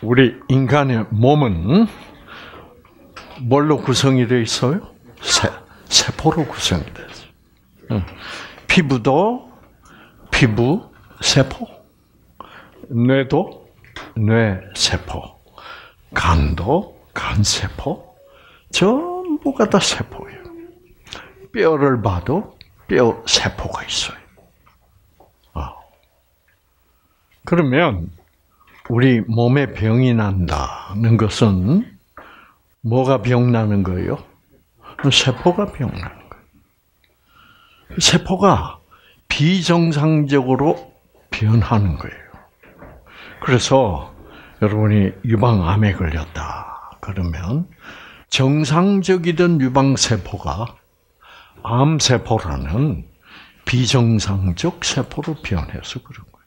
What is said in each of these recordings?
우리 인간의 몸은 뭘로 구성이 되어 있어요? 세포로 구성이 되어 있어요. 피부도 피부 세포, 뇌도 뇌 세포, 간도 간 세포, 전부가 다 세포예요. 뼈를 봐도 뼈 세포가 있어요. 그러면 우리 몸에 병이 난다는 것은 뭐가 병나는 거예요? 세포가 병나는 거예요. 세포가 비정상적으로 변하는 거예요. 그래서 여러분이 유방암에 걸렸다 그러면 정상적이던 유방세포가 암세포라는 비정상적 세포로 변해서 그런 거예요.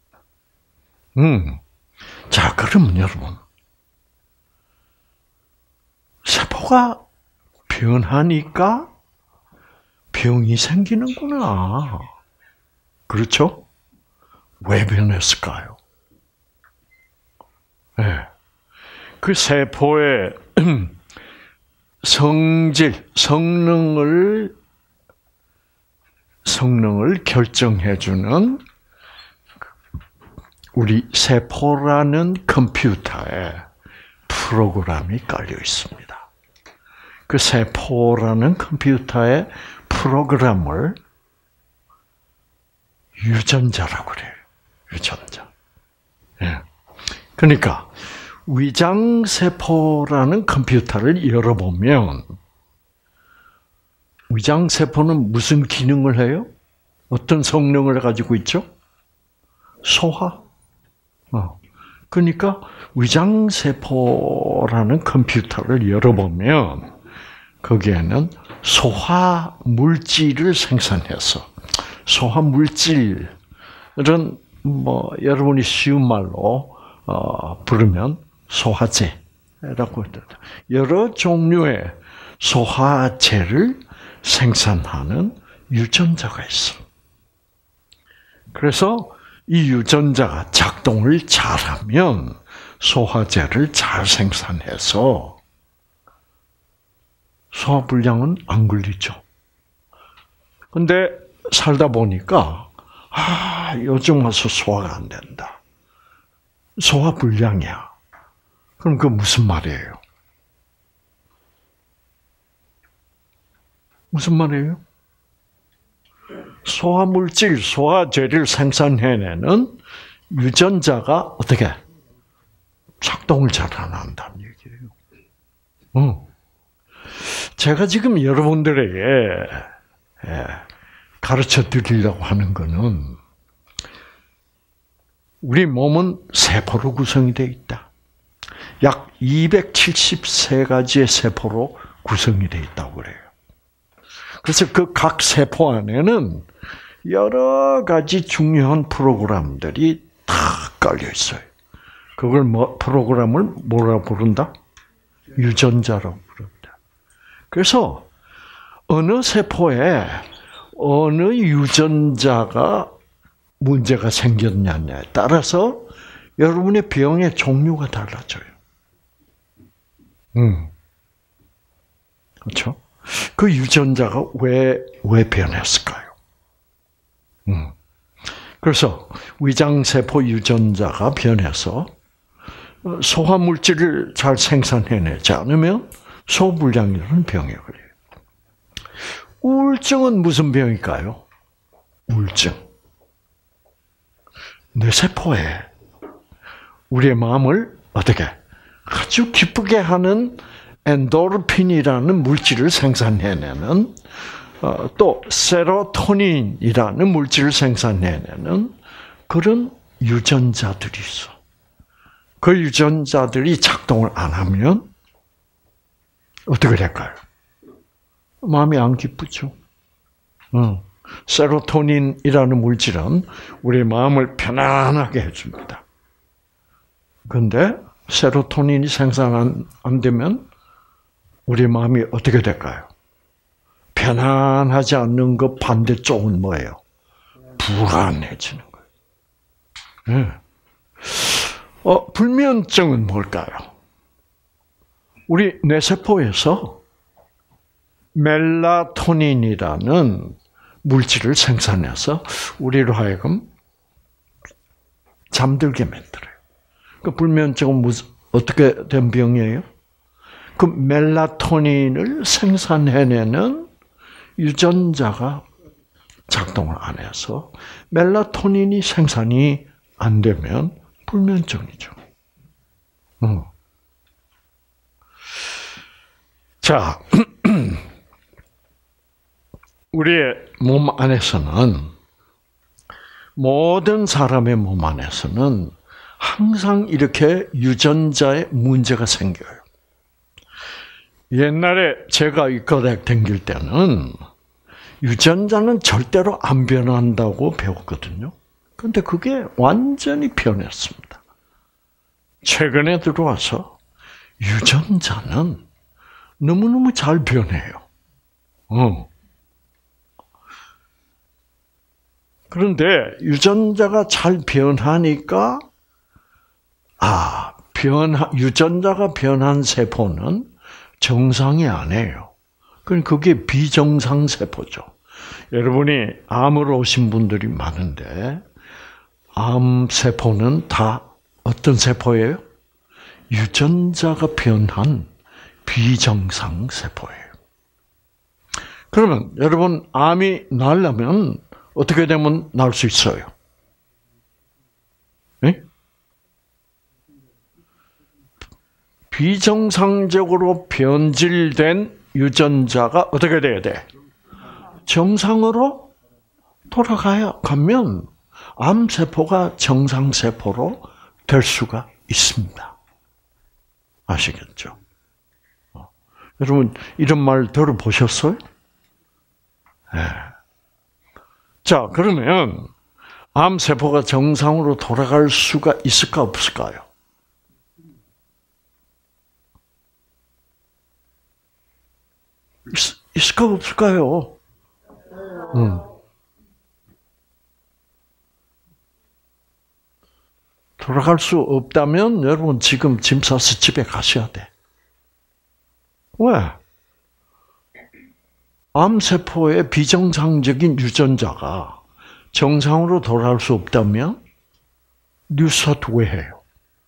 자, 그러면 여러분, 세포가 변하니까 병이 생기는구나. 그렇죠? 왜 변했을까요? 네. 그 세포의 성능을 결정해주는 우리 세포라는 컴퓨터에 프로그램이 깔려 있습니다. 그 세포라는 컴퓨터의 프로그램을 유전자라고 그래요. 유전자. 예. 그러니까 위장세포라는 컴퓨터를 열어보면 위장세포는 무슨 기능을 해요? 어떤 성능을 가지고 있죠? 소화. 그러니까 위장세포라는 컴퓨터를 열어보면 거기에는 소화 물질을 생산해서 소화 물질은 여러분이 쉬운 말로 부르면 소화제라고 합니다. 여러 종류의 소화제를 생산하는 유전자가 있어. 그래서 이 유전자가 작동을 잘하면 소화제를 잘 생산해서 소화불량은 안 걸리죠. 근데 살다 보니까 요즘 와서 소화가 안 된다. 소화불량이야. 그럼 그거 무슨 말이에요? 무슨 말이에요? 소화물질, 소화제를 생산해내는 유전자가 어떻게 작동을 잘 안 한다는 얘기예요. 제가 지금 여러분들에게 가르쳐 드리려고 하는 것은 우리 몸은 세포로 구성이 되어 있다. 약 273가지의 세포로 구성이 되어 있다고 그래요. 그래서 그 각 세포 안에는 여러 가지 중요한 프로그램들이 다 깔려 있어요. 그걸 프로그램을 뭐라고 부른다? 유전자라고 부른다. 그래서 어느 세포에 어느 유전자가 문제가 생겼냐에 따라서 여러분의 병의 종류가 달라져요. 그렇죠? 그 유전자가 왜 변했을까요? 그래서 위장세포 유전자가 변해서 소화물질을 잘 생산해내지 않으면 소불량이라는 병에 걸려요. 우울증은 무슨 병일까요? 우울증. 뇌세포에 우리의 마음을 어떻게 아주 기쁘게 하는 엔도르핀이라는 물질을 생산해내는 또 세로토닌이라는 물질을 생산해내는 그런 유전자들이 있어. 그 유전자들이 작동을 안 하면 어떻게 될까요? 마음이 안 기쁘죠. 세로토닌이라는 물질은 우리 마음을 편안하게 해줍니다. 그런데 세로토닌이 생산 안 되면 우리 마음이 어떻게 될까요? 편안하지 않는 것 반대쪽은 뭐예요? 불안해지는 거예요. 불면증은 뭘까요? 우리 뇌세포에서 멜라토닌이라는 물질을 생산해서 우리로 하여금 잠들게 만들어요. 그 불면증은 어떻게 된 병이에요? 그 멜라토닌을 생산해내는 유전자가 작동을 안 해서 멜라토닌이 생산이 안 되면 불면증이죠. 자, 우리의 몸 안에서는, 모든 사람의 몸 안에서는 항상 이렇게 유전자에 문제가 생겨요. 옛날에 제가 의과대학 다닐 때는 유전자는 절대로 안 변한다고 배웠거든요. 그런데 그게 완전히 변했습니다. 최근에 들어와서 유전자는 너무너무 잘 변해요. 그런데 유전자가 잘 변하니까, 유전자가 변한 세포는 정상이 아니에요. 그게 비정상 세포죠. 여러분이 암으로 오신 분들이 많은데, 암 세포는 다 어떤 세포예요? 유전자가 변한 비정상 세포예요. 그러면 여러분, 암이 나려면 어떻게 되면 날 수 있어요? 네? 비정상적으로 변질된 유전자가 어떻게 돼야 돼? 정상으로 가면 암세포가 정상세포로 될 수가 있습니다. 아시겠죠? 여러분, 이런 말 들어보셨어요? 네. 자, 그러면 암세포가 정상으로 돌아갈 수가 있을까 없을까요? 있을까 없을까요? 돌아갈 수 없다면 여러분 지금 짐 싸서 집에 가셔야 돼. 왜? 암세포의 비정상적인 유전자가 정상으로 돌아갈 수 없다면 뉴스타트 왜 해요?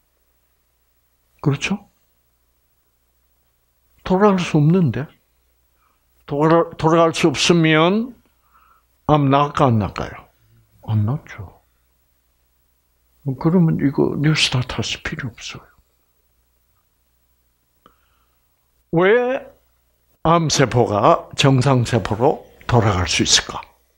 그렇죠? 돌아갈 수 없는데. 돌아갈 수 없으면 암 나을까 안 나을까요? 안 낫죠. 그러면 이거 뉴스타트 할 필요 없어요. 왜 암세포가 정상세포로 돌아갈 수 있을까?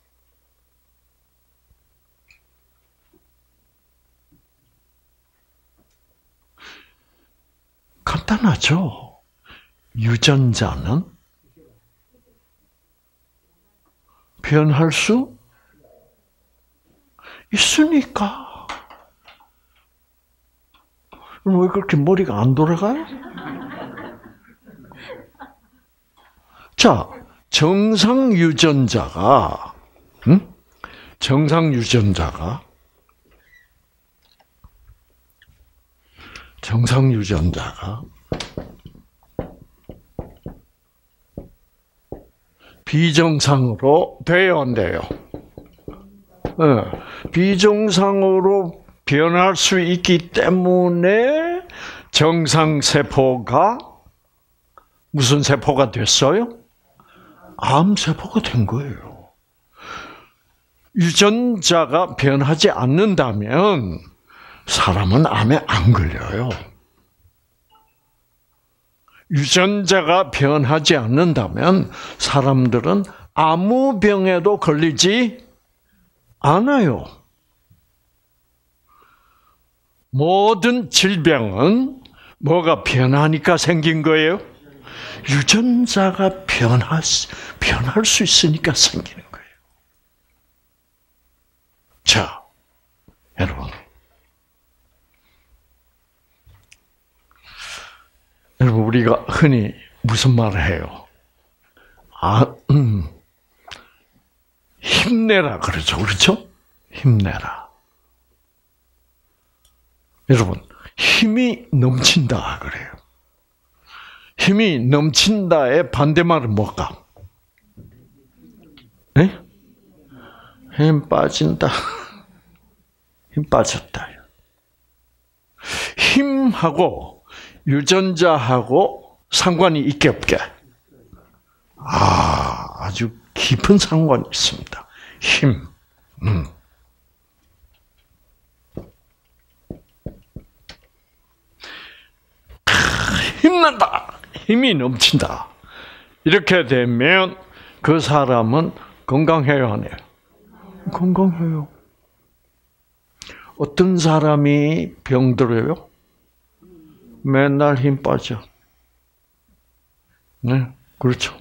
간단하죠. 유전자는 변할 수 있으니까. 왜 그렇게 머리가 안 돌아가요? 자, 정상 유전자가 비정상으로 돼요, 안 돼요? 네. 비정상으로 변할 수 있기 때문에 정상세포가 무슨 세포가 됐어요? 암세포가 된 거예요. 유전자가 변하지 않는다면 사람은 암에 안 걸려요. 유전자가 변하지 않는다면 사람들은 아무 병에도 걸리지 않아요. 모든 질병은 뭐가 변하니까 생긴 거예요? 유전자가 변할 수 있으니까 생기는 거예요. 자, 여러분. 우리가 흔히 무슨 말을 해요? 힘내라 그러죠. 그렇죠? 힘내라. 여러분, 힘이 넘친다 그래요. 힘이 넘친다의 반대말은 뭘까? 네? 힘 빠진다. 힘 빠졌다. 힘하고 유전자하고 상관이 있게 없게? 아주 깊은 상관이 있습니다. 힘. 힘난다. 힘이 넘친다. 이렇게 되면 그 사람은 건강해요, 안 해요? 건강해요. 어떤 사람이 병들어요? 맨날 힘 빠져. 네, 그렇죠.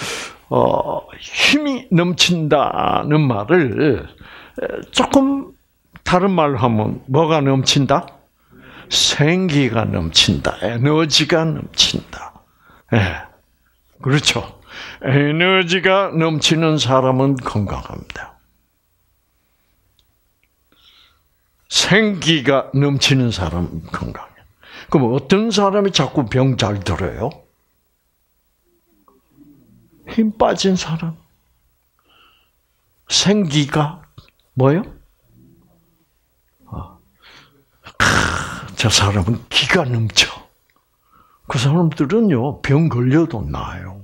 힘이 넘친다는 말을 조금 다른 말로 하면 뭐가 넘친다? 생기가 넘친다. 에너지가 넘친다. 네, 그렇죠. 에너지가 넘치는 사람은 건강합니다. 생기가 넘치는 사람은 건강해요. 그럼 어떤 사람이 자꾸 병 잘 들어요? 힘 빠진 사람. 생기가 뭐요? 저 사람은 기가 넘쳐. 그 사람들은요, 병 걸려도 나아요.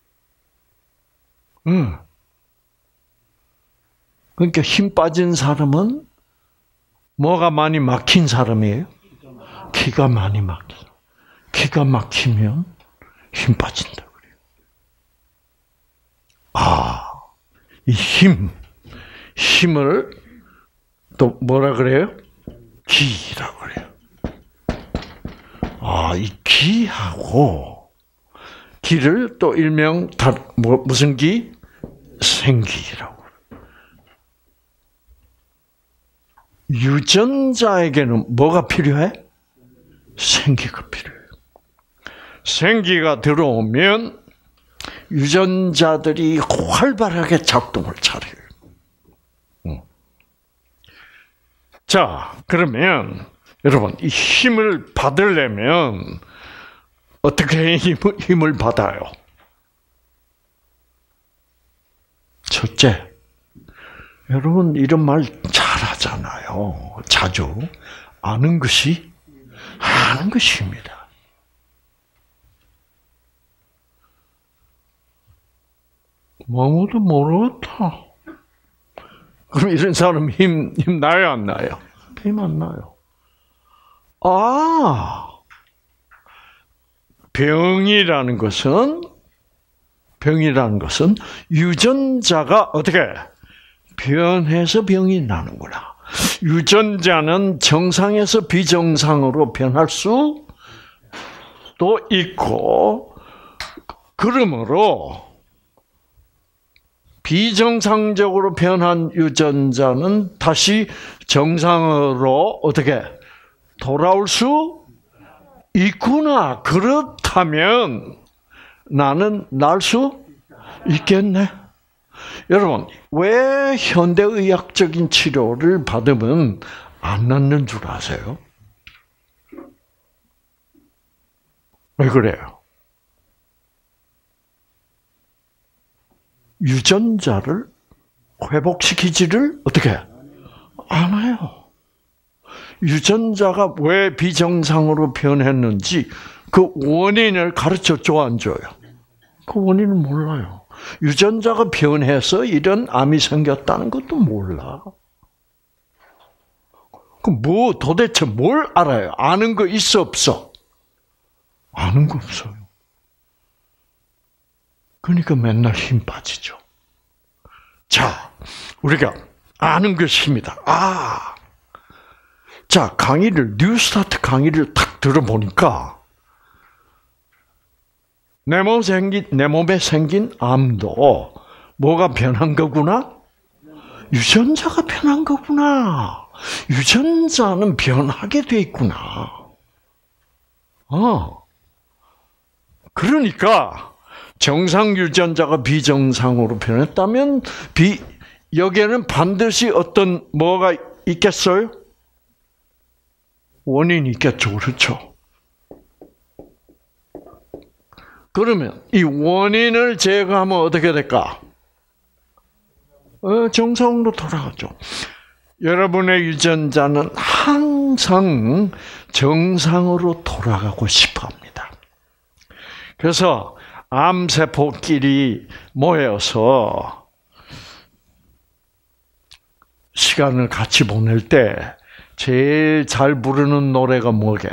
그러니까 힘 빠진 사람은 뭐가 많이 막힌 사람이에요? 기가 많이 막혀. 기가 막히면 힘 빠진다 그래요. 이 힘을 또 뭐라 그래요? 기라고 그래요. 이 기하고 기를 또 일명 무슨 기? 생기라고. 유전자에게는 뭐가 필요해? 생기가 필요해요. 생기가 들어오면 유전자들이 활발하게 작동을 차려요. 자, 그러면 여러분 이 힘을 받으려면 어떻게 힘을 받아요? 첫째, 여러분 이런 말 잘하잖아요. 자주 아는 것이 힘이다. 아무도 모르겠다. 그럼 이런 사람 힘 나요, 안 나요? 힘 안 나요. 병이라는 것은 유전자가 어떻게 변해서 병이 나는구나. 유전자는 정상에서 비정상으로 변할 수도 있고, 그러므로 비정상적으로 변한 유전자는 다시 정상으로 어떻게 돌아올 수 있구나. 그렇다면 나는 날 수 있겠네. 여러분, 왜 현대의학적인 치료를 받으면 안 낫는 줄 아세요? 왜 그래요? 유전자를 회복시키지를 어떻게 않아요. 유전자가 왜 비정상으로 변했는지 그 원인을 가르쳐줘 안 줘요? 그 원인은 몰라요. 유전자가 변해서 이런 암이 생겼다는 것도 몰라. 그럼 도대체 뭘 알아요? 아는 거 있어 없어? 아는 거 없어요. 그러니까 맨날 힘 빠지죠. 자, 우리가 아는 것이 힘이다. 자, 뉴스타트 강의를 탁 들어보니까 내 몸에 생긴 암도 뭐가 변한 거구나? 유전자가 변한 거구나. 유전자는 변하게 돼 있구나. 그러니까 정상 유전자가 비정상으로 변했다면 여기에는 반드시 뭐가 있겠어요? 원인이 있겠죠. 그렇죠? 그러면 이 원인을 제거하면 어떻게 될까? 정상으로 돌아가죠. 여러분의 유전자는 항상 정상으로 돌아가고 싶어 합니다. 그래서 암세포끼리 모여서 시간을 같이 보낼 때 제일 잘 부르는 노래가 뭐게?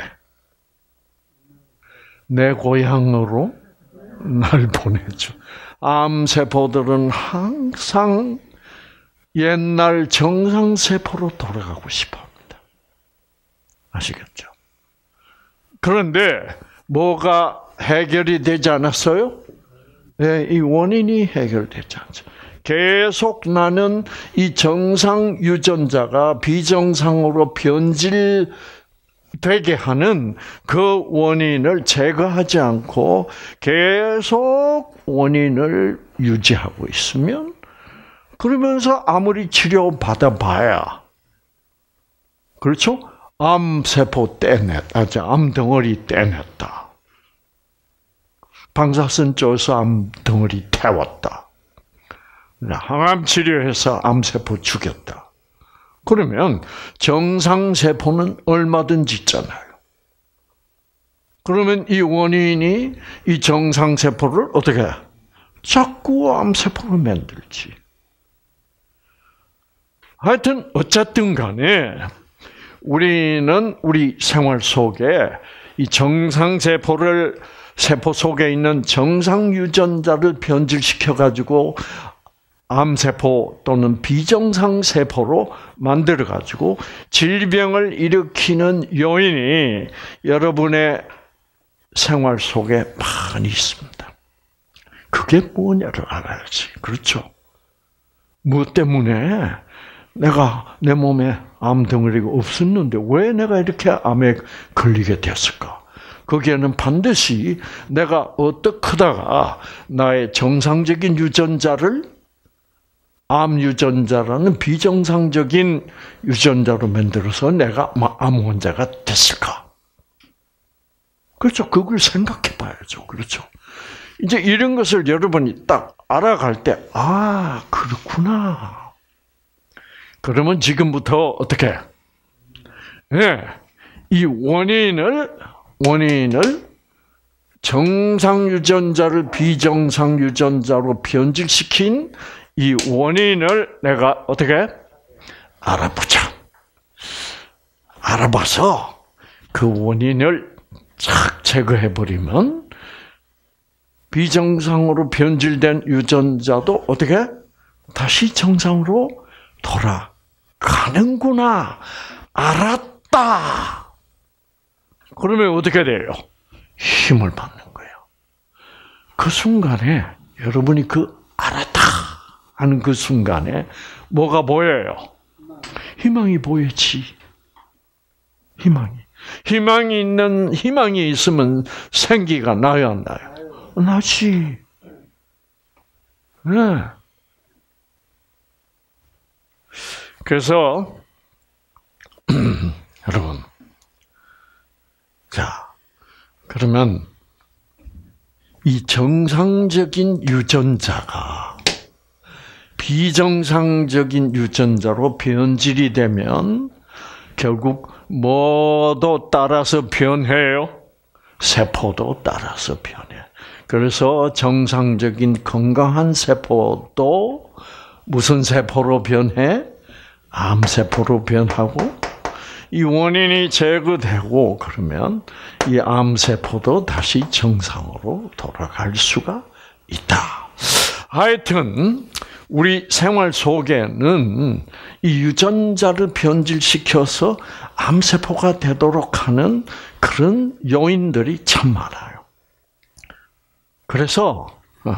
내 고향으로 날 보내줘. 암세포들은 항상 옛날 정상세포로 돌아가고 싶어 합니다. 아시겠죠? 그런데 뭐가 해결이 되지 않았어요? 네, 이 원인이 해결되지 않죠. 계속 나는 이 정상 유전자가 비정상으로 변질되게 하는 그 원인을 제거하지 않고 계속 원인을 유지하고 있으면, 그러면서 아무리 치료 받아봐야, 그렇죠? 암세포 떼냈다, 암덩어리 떼냈다. 방사선 쪄서 암덩어리 태웠다. 항암 치료해서 암세포 죽였다. 그러면 정상세포는 얼마든지 있잖아요. 그러면 이 원인이 이 정상세포를 어떻게 해? 자꾸 암세포로 만들지. 하여튼 어쨌든 간에 우리는 우리 생활 속에 이 정상세포를, 세포 속에 있는 정상 유전자를 변질시켜가지고 암세포 또는 비정상 세포로 만들어가지고 질병을 일으키는 요인이 여러분의 생활 속에 많이 있습니다. 그게 뭐냐를 알아야지. 그렇죠? 무엇 때문에 내가 내 몸에 암덩어리가 없었는데 왜 내가 이렇게 암에 걸리게 됐을까? 거기에는 반드시 내가 어떻게 하다가 나의 정상적인 유전자를 암 유전자라는 비정상적인 유전자로 만들어서 내가 암 환자가 됐을까? 그렇죠. 그걸 생각해 봐야죠. 그렇죠. 이제 이런 것을 여러분이 딱 알아갈 때, 아, 그렇구나. 그러면 지금부터 어떻게? 네, 이 원인을 정상 유전자를 비정상 유전자로 변질시킨 이 원인을 내가 어떻게 알아보자. 알아봐서 그 원인을 착 제거해버리면 비정상으로 변질된 유전자도 어떻게 다시 정상으로 돌아가는구나. 알았다. 그러면 어떻게 돼요? 힘을 받는 거예요. 그 순간에 여러분이 그 알았다 하는 그 순간에 뭐가 보여요? 희망이 보이지. 희망이 있으면 생기가 나요, 안 나요? 나지. 네. 그래서 여러분, 자, 그러면 이 정상적인 유전자가 비정상적인 유전자로 변질이 되면 결국 뭐도 따라서 변해요? 세포도 따라서 변해. 그래서 정상적인 건강한 세포도 무슨 세포로 변해? 암세포로 변하고, 이 원인이 제거되고 그러면 이 암세포도 다시 정상으로 돌아갈 수가 있다. 하여튼 우리 생활 속에는 이 유전자를 변질시켜서 암세포가 되도록 하는 그런 요인들이 참 많아요. 그래서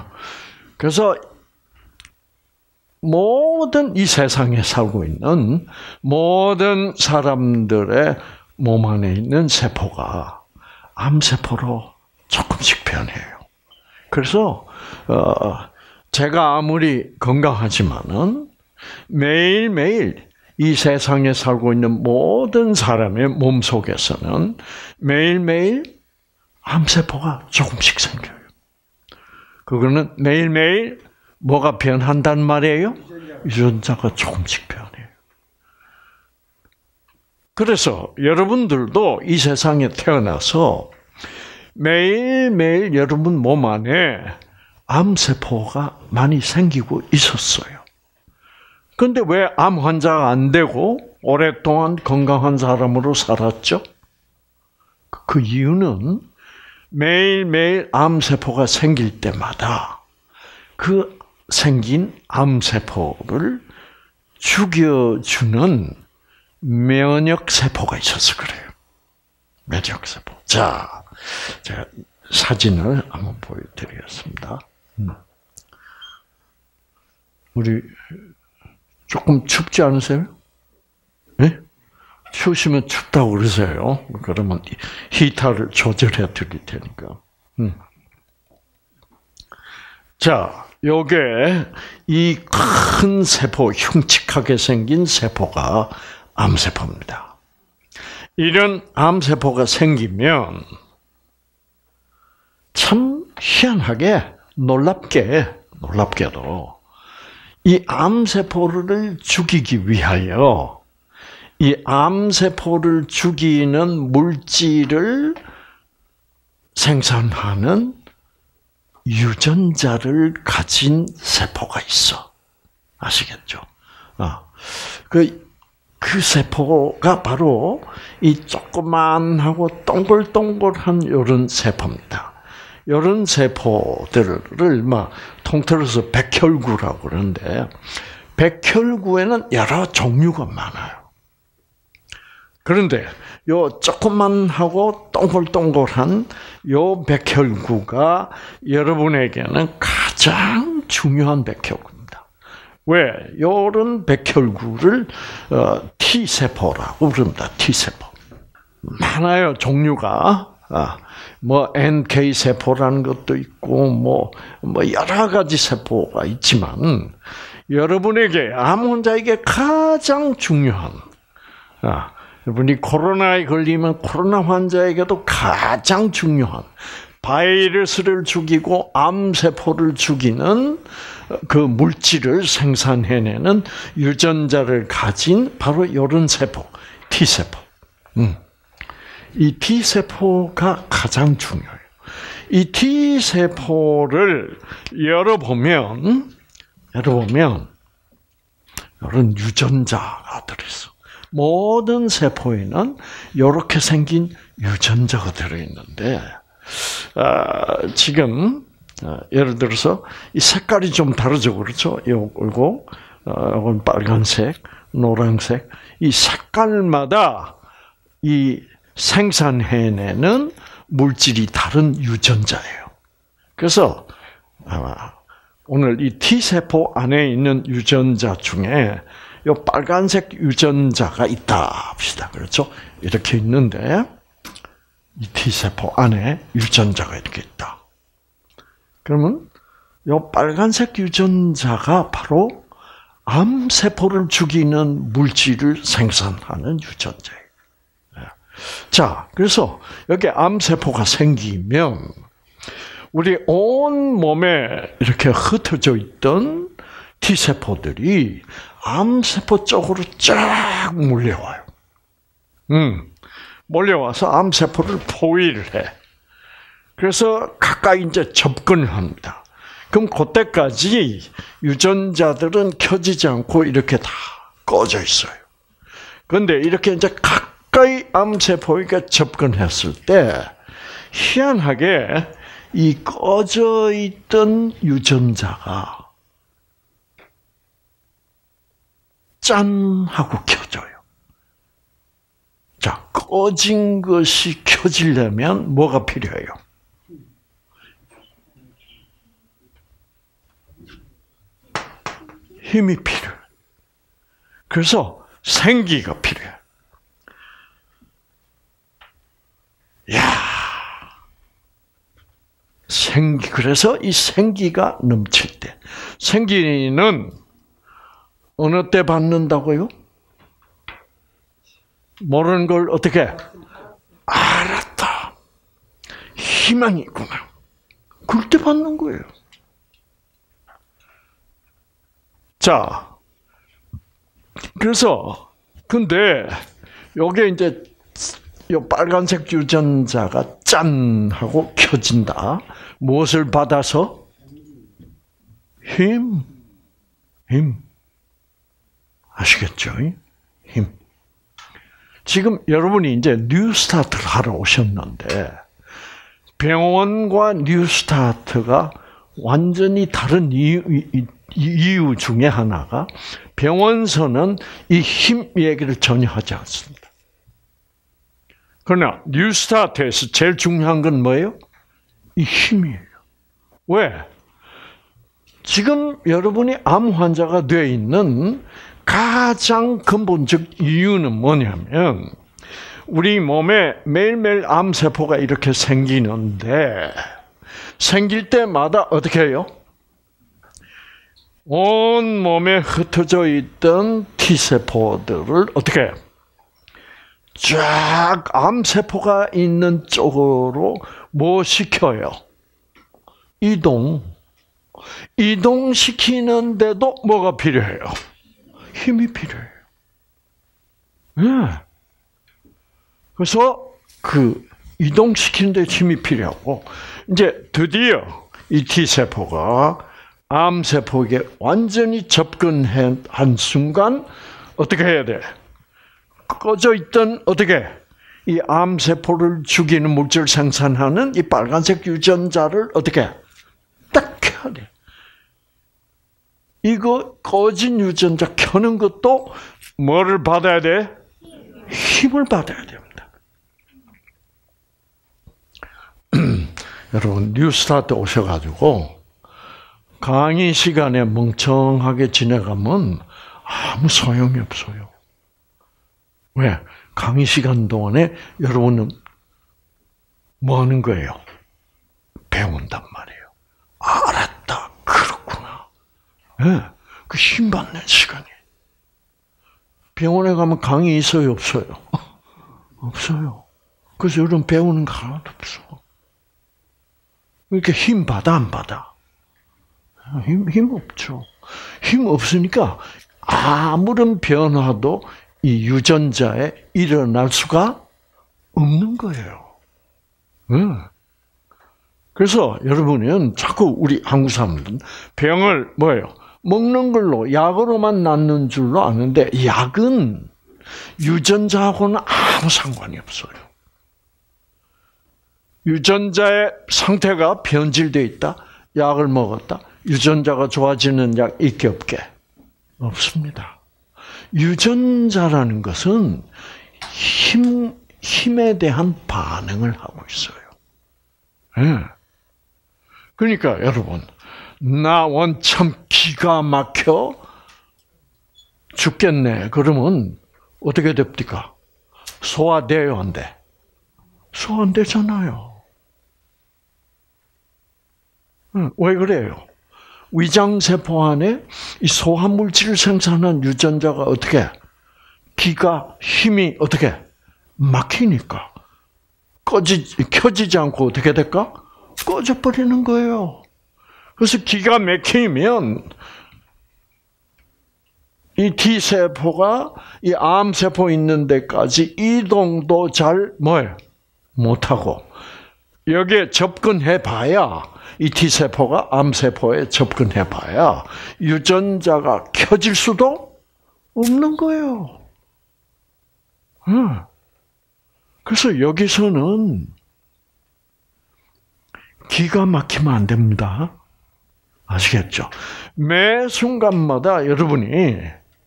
모든 이 세상에 살고 있는 모든 사람들의 몸 안에 있는 세포가 암세포로 조금씩 변해요. 그래서 제가 아무리 건강하지만은 매일매일 이 세상에 살고 있는 모든 사람의 몸 속에서는 매일매일 암세포가 조금씩 생겨요. 그거는 매일매일 뭐가 변한단 말이에요? 유전자가 조금씩 변해요. 그래서 여러분들도 이 세상에 태어나서 매일매일 여러분 몸 안에 암세포가 많이 생기고 있었어요. 그런데 왜 암 환자가 안 되고 오랫동안 건강한 사람으로 살았죠? 그 이유는 매일매일 암세포가 생길 때마다 그 생긴 암세포를 죽여주는 면역세포가 있어서 그래요. 면역세포. 자, 제가 사진을 한번 보여드리겠습니다. 우리 조금 춥지 않으세요? 네? 추우시면 춥다고 그러세요. 그러면 히터를 조절해 드릴 테니까. 자, 요게 이 큰 세포, 흉측하게 생긴 세포가 암세포입니다. 이런 암세포가 생기면 참 희한하게 놀랍게도 이 암세포를 죽이기 위하여 이 암세포를 죽이는 물질을 생산하는 유전자를 가진 세포가 있어. 아시겠죠? 그 세포가 바로 이 조그만하고 동글동글한 이런 세포입니다. 이런 세포들을 통틀어서 백혈구라고 그러는데, 백혈구에는 여러 종류가 많아요. 그런데 요 조그만하고 동글동글한 요 백혈구가 여러분에게는 가장 중요한 백혈구입니다. 왜? 요런 백혈구를 T세포라고 부릅니다. T세포. 많아요, 종류가. NK세포라는 것도 있고, 뭐 여러 가지 세포가 있지만, 여러분에게, 암 환자에게 가장 중요한, 여러분이 코로나에 걸리면 코로나 환자에게도 가장 중요한 바이러스를 죽이고 암세포를 죽이는 그 물질을 생산해내는 유전자를 가진 바로 이런 세포, T세포. 이 T세포가 가장 중요해요. 이 T세포를 열어보면 이런 유전자가 들어있어. 모든 세포에는 이렇게 생긴 유전자가 들어있는데, 지금 예를 들어서 이 색깔이 좀 다르죠, 그렇죠? 이건 빨간색, 노란색. 이 색깔마다 이 생산해내는 물질이 다른 유전자예요. 그래서 오늘 이 T세포 안에 있는 유전자 중에 이 빨간색 유전자가 있다 합시다. 그렇죠? 이렇게 있는데 이 T세포 안에 유전자가 이렇게 있다. 그러면 이 빨간색 유전자가 바로 암세포를 죽이는 물질을 생산하는 유전자예요. 자, 그래서 여기 암세포가 생기면 우리 온 몸에 이렇게 흩어져 있던 T세포들이 암세포 쪽으로 쫙 몰려와요. 몰려와서 암세포를 포위를 해. 그래서 가까이 이제 접근을 합니다. 그럼 그때까지 유전자들은 켜지지 않고 이렇게 다 꺼져 있어요. 그런데 이렇게 이제 가까이 암세포에게 접근했을 때 희한하게 이 꺼져 있던 유전자가 짠 하고 켜져요. 자, 꺼진 것이 켜지려면 뭐가 필요해요? 힘이 필요해요. 그래서 생기가 필요해요. 그래서 이 생기가 넘칠 때, 생기는 어느 때 받는다고요? 모르는 걸 어떻게 알았다. 희망이 있구나. 그럴 때 받는 거예요. 자, 그래서 근데 요게 이제 요 빨간색 유전자가 짠 하고 켜진다. 무엇을 받아서? 힘. 아시겠죠? 힘. 지금 여러분이 이제 뉴스타트를 하러 오셨는데 병원과 뉴스타트가 완전히 다른 이유 중에 하나가 병원서는 이 힘 얘기를 전혀 하지 않습니다. 그러나 뉴스타트에서 제일 중요한 건 뭐예요? 이 힘이에요. 왜? 지금 여러분이 암 환자가 되어 있는 가장 근본적 이유는 뭐냐면 우리 몸에 매일매일 암세포가 이렇게 생기는데 생길 때마다 어떻게 해요? 온 몸에 흩어져 있던 T세포들을 어떻게 해요? 쫙 암세포가 있는 쪽으로 뭐 시켜요? 이동시키는데도 뭐가 필요해요? 힘이 필요해요. 네. 그래서 그 이동시키는데 힘이 필요하고 이제 드디어 이 T세포가 암세포에게 완전히 접근한 순간 어떻게 해야 돼? 꺼져 있던 어떻게 이 암세포를 죽이는 물질 생산하는 이 빨간색 유전자를 어떻게 딱 켜야 돼. 이거 꺼진 유전자 켜는 것도 뭐를 받아야 돼? 힘을 받아야 됩니다. 여러분 뉴스타트 오셔가지고 강의 시간에 멍청하게 지내가면 아무 소용이 없어요. 왜? 강의 시간 동안에 여러분은 뭐 하는 거예요? 배운단 말이에요. 알았다. 그렇구나. 네, 그 힘 받는 시간이에요. 병원에 가면 강의 있어요? 없어요? 없어요. 그래서 여러분 배우는 거 하나도 없어. 이렇게 힘 받아 안 받아? 힘 없죠. 힘 없으니까 아무런 변화도 이 유전자에 일어날 수가 없는 거예요. 그래서 여러분은 자꾸 우리 한국 사람들은 병을 뭐예요? 먹는 걸로 약으로만 낫는 줄로 아는데 약은 유전자하고는 아무 상관이 없어요. 유전자의 상태가 변질되어 있다. 약을 먹었다. 유전자가 좋아지는 약 있게 없게? 없습니다. 유전자라는 것은 힘에 대한 반응을 하고 있어요. 네. 그러니까 여러분, 나 원참 기가 막혀 죽겠네. 그러면 어떻게 됩니까? 소화돼요, 안 돼? 소화 안 되잖아요. 왜 그래요? 위장세포 안에 이 소화물질을 생산한 유전자가 어떻게? 기가, 힘이 어떻게? 막히니까. 켜지지 않고 어떻게 될까? 꺼져버리는 거예요. 그래서 기가 막히면 이 T세포가 이 암세포 있는 데까지 이동도 잘 뭐예요? 못하고 여기에 접근해봐야 이 T세포가 암세포에 접근해봐야 유전자가 켜질 수도 없는 거예요. 그래서 여기서는 기가 막히면 안 됩니다. 아시겠죠? 매 순간마다 여러분이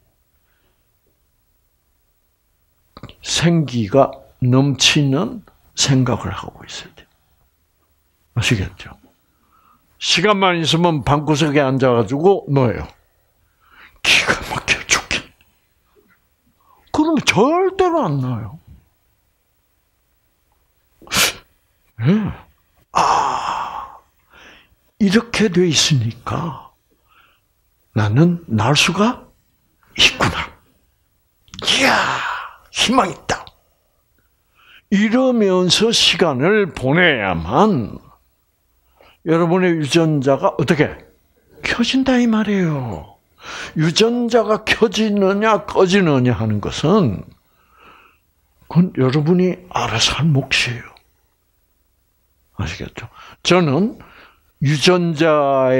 생기가 넘치는 생각을 하고 있어야 돼요. 아시겠죠? 시간만 있으면 방구석에 앉아가지고 뭐예요? 기가 막혀 죽겠. 그러면 절대로 안 나요. 네. 이렇게 돼 있으니까 나는 날 수가 있구나. 이야, 희망이 있다. 이러면서 시간을 보내야만 여러분의 유전자가 어떻게 켜진다 이 말이에요. 유전자가 켜지느냐 꺼지느냐 하는 것은 그건 여러분이 알아서 할 몫이에요. 아시겠죠? 저는 유전자가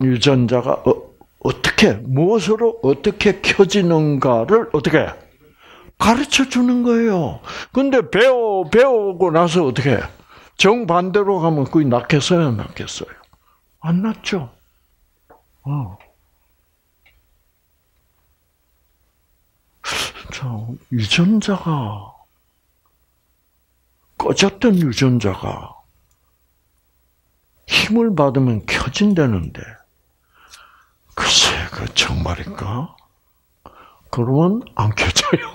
어떻게 무엇으로 어떻게 켜지는가를 어떻게 가르쳐 주는 거예요. 근데 배우고 나서 어떻게 정반대로 가면 그게 낫겠어요, 안 낫겠어요? 안 낫죠. 자, 유전자가 꺼졌던 유전자가 힘을 받으면 켜진다는데 글쎄, 그 정말일까? 그러면 안 켜져요.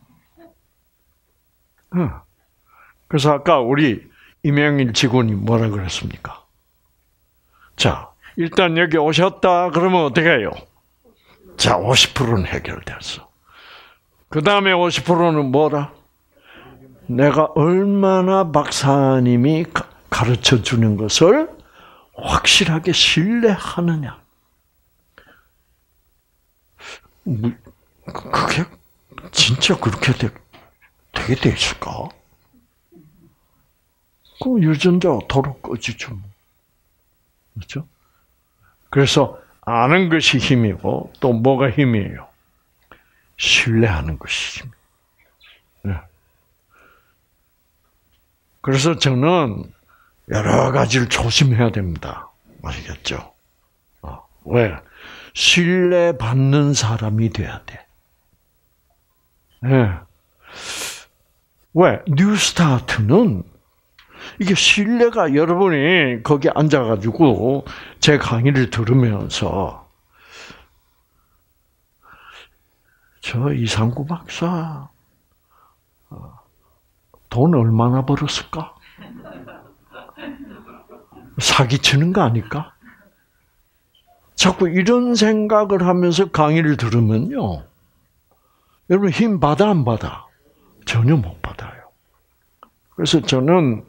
그래서 아까 우리 이명일 직원이 뭐라 그랬습니까? 자, 일단 여기 오셨다 그러면 어떻게 해요? 자, 50%는 해결됐어. 그 다음에 50%는 뭐라? 내가 얼마나 박사님이 가르쳐 주는 것을 확실하게 신뢰하느냐. 그게 진짜 그렇게 되게 돼 있을까? 그럼 유전자가 도로 꺼지죠. 그렇죠? 그래서 아는 것이 힘이고 또 뭐가 힘이에요? 신뢰하는 것이 힘. 네. 그래서 저는 여러 가지를 조심해야 됩니다. 아시겠죠? 왜? 신뢰받는 사람이 돼야 돼. 네. 왜? 뉴스타트는 이게 신뢰가 여러분이 거기 앉아가지고 제 강의를 들으면서 저 이상구 박사 돈 얼마나 벌었을까? 사기치는 거 아닐까? 자꾸 이런 생각을 하면서 강의를 들으면요. 여러분 힘 받아 안 받아? 전혀 못 받아요. 그래서 저는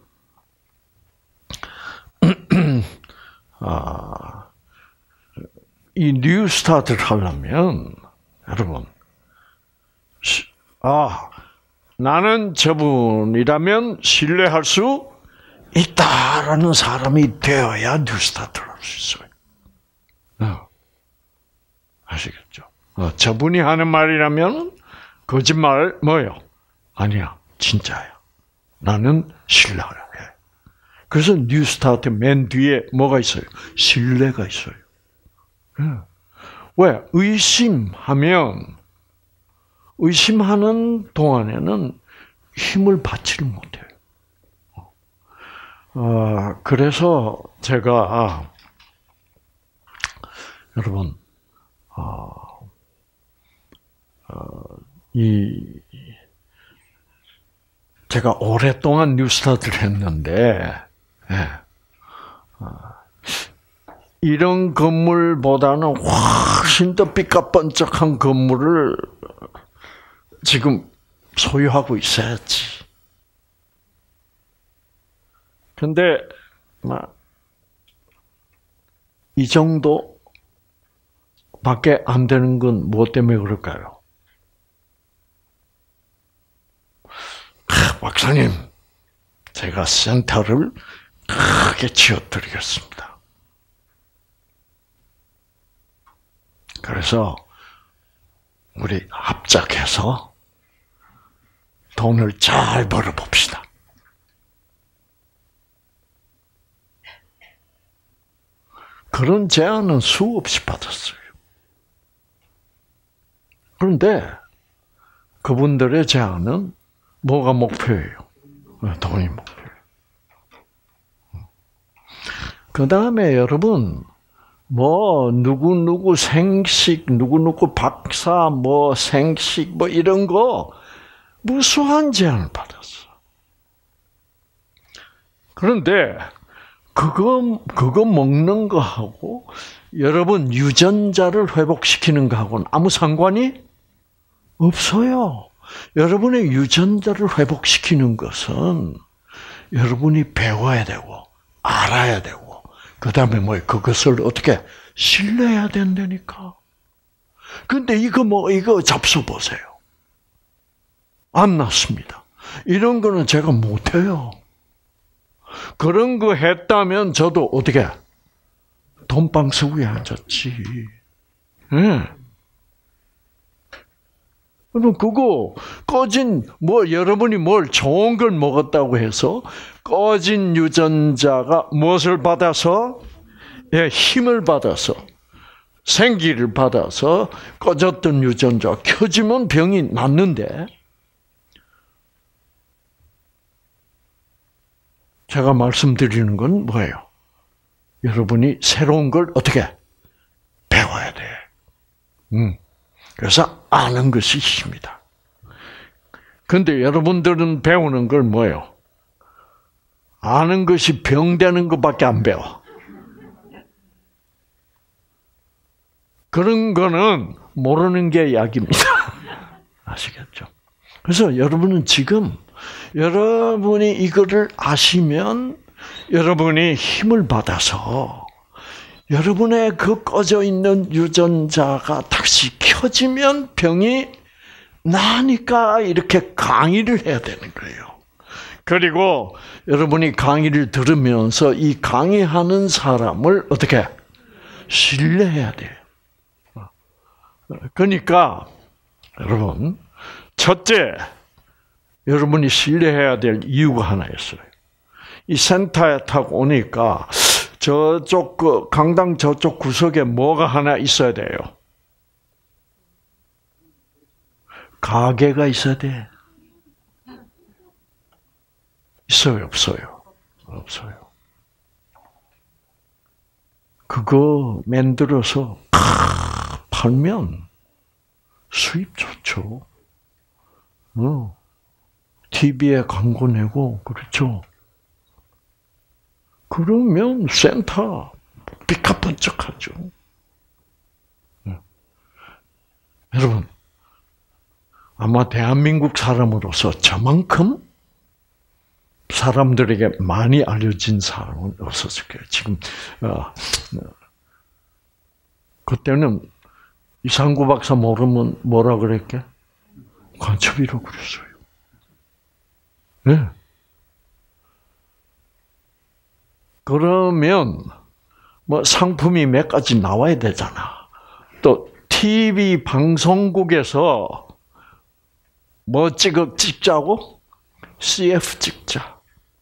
이 뉴스타트를 하려면 여러분 나는 저분이라면 신뢰할 수 있다라는 사람이 되어야 뉴스타트를 할 수 있어요. 아시겠죠? 저분이 하는 말이라면 거짓말 뭐요? 아니야, 진짜야. 나는 신뢰해. 그래서 뉴스타트 맨 뒤에 뭐가 있어요? 신뢰가 있어요. 왜? 의심하는 동안에는 힘을 받지를 못해요. 그래서 제가 여러분 제가 오랫동안 뉴스타트를 했는데 이런 건물보다는 훨씬 더 삐까뻔쩍한 건물을 지금 소유하고 있어야지. 근데 이 정도 밖에 안 되는 건 무엇 때문에 그럴까요? 박사님, 제가 센터를 크게 지어드리겠습니다. 그래서 우리 합작해서 돈을 잘 벌어봅시다. 그런 제안은 수없이 받았어요. 그런데 그분들의 제안은 뭐가 목표예요? 돈이 목표예요. 그 다음에 여러분, 누구 생식, 누구 박사, 생식, 이런 거, 무수한 제안을 받았어. 그런데, 그거 먹는 거하고, 여러분 유전자를 회복시키는 거하고는 아무 상관이 없어요. 여러분의 유전자를 회복시키는 것은 여러분이 배워야 되고 알아야 되고 그다음에 그것을 어떻게 신뢰해야 된다니까. 근데 이거 잡숴 보세요. 안 낫습니다. 이런 거는 제가 못해요. 그런 거 했다면 저도 어떻게 돈방석 위에 앉았지. 네. 그럼 그거 여러분이 뭘 좋은 걸 먹었다고 해서 꺼진 유전자가 무엇을 받아서 힘을 받아서 생기를 받아서 꺼졌던 유전자가 켜지면 병이 낫는데 제가 말씀드리는 건 뭐예요? 여러분이 새로운 걸 어떻게 배워야 돼. 그래서 아는 것이 힘이다. 근데 여러분들은 배우는 걸 뭐예요? 아는 것이 병되는 것밖에 안 배워. 그런 거는 모르는 게 약입니다. 아시겠죠? 그래서 여러분은 지금 여러분이 이거를 아시면 여러분이 힘을 받아서 여러분의 그 꺼져 있는 유전자가 다시 켜지면 병이 나니까 이렇게 강의를 해야 되는 거예요. 그리고 여러분이 강의를 들으면서 이 강의하는 사람을 어떻게 신뢰해야 돼요. 그러니까 여러분, 첫째, 여러분이 신뢰해야 될 이유가 하나 있어요. 이 센터에 타고 오니까 저쪽 강당 저쪽 구석에 뭐가 하나 있어야 돼요. 가게가 있어야 돼. 있어요, 없어요? 없어요. 그거 만들어서 팔면 수입 좋죠. TV에 광고 내고 그렇죠. 그러면 센터 삐까번쩍하죠. 여러분, 아마 대한민국 사람으로서 저만큼 사람들에게 많이 알려진 사람은 없었을 거예요. 지금 그때는 이상구 박사 모르면 뭐라 그랬게? 관첩이라고 그랬어요. 네. 그러면 상품이 몇 가지 나와야 되잖아. 또 TV 방송국에서 뭐 찍자고? CF 찍자.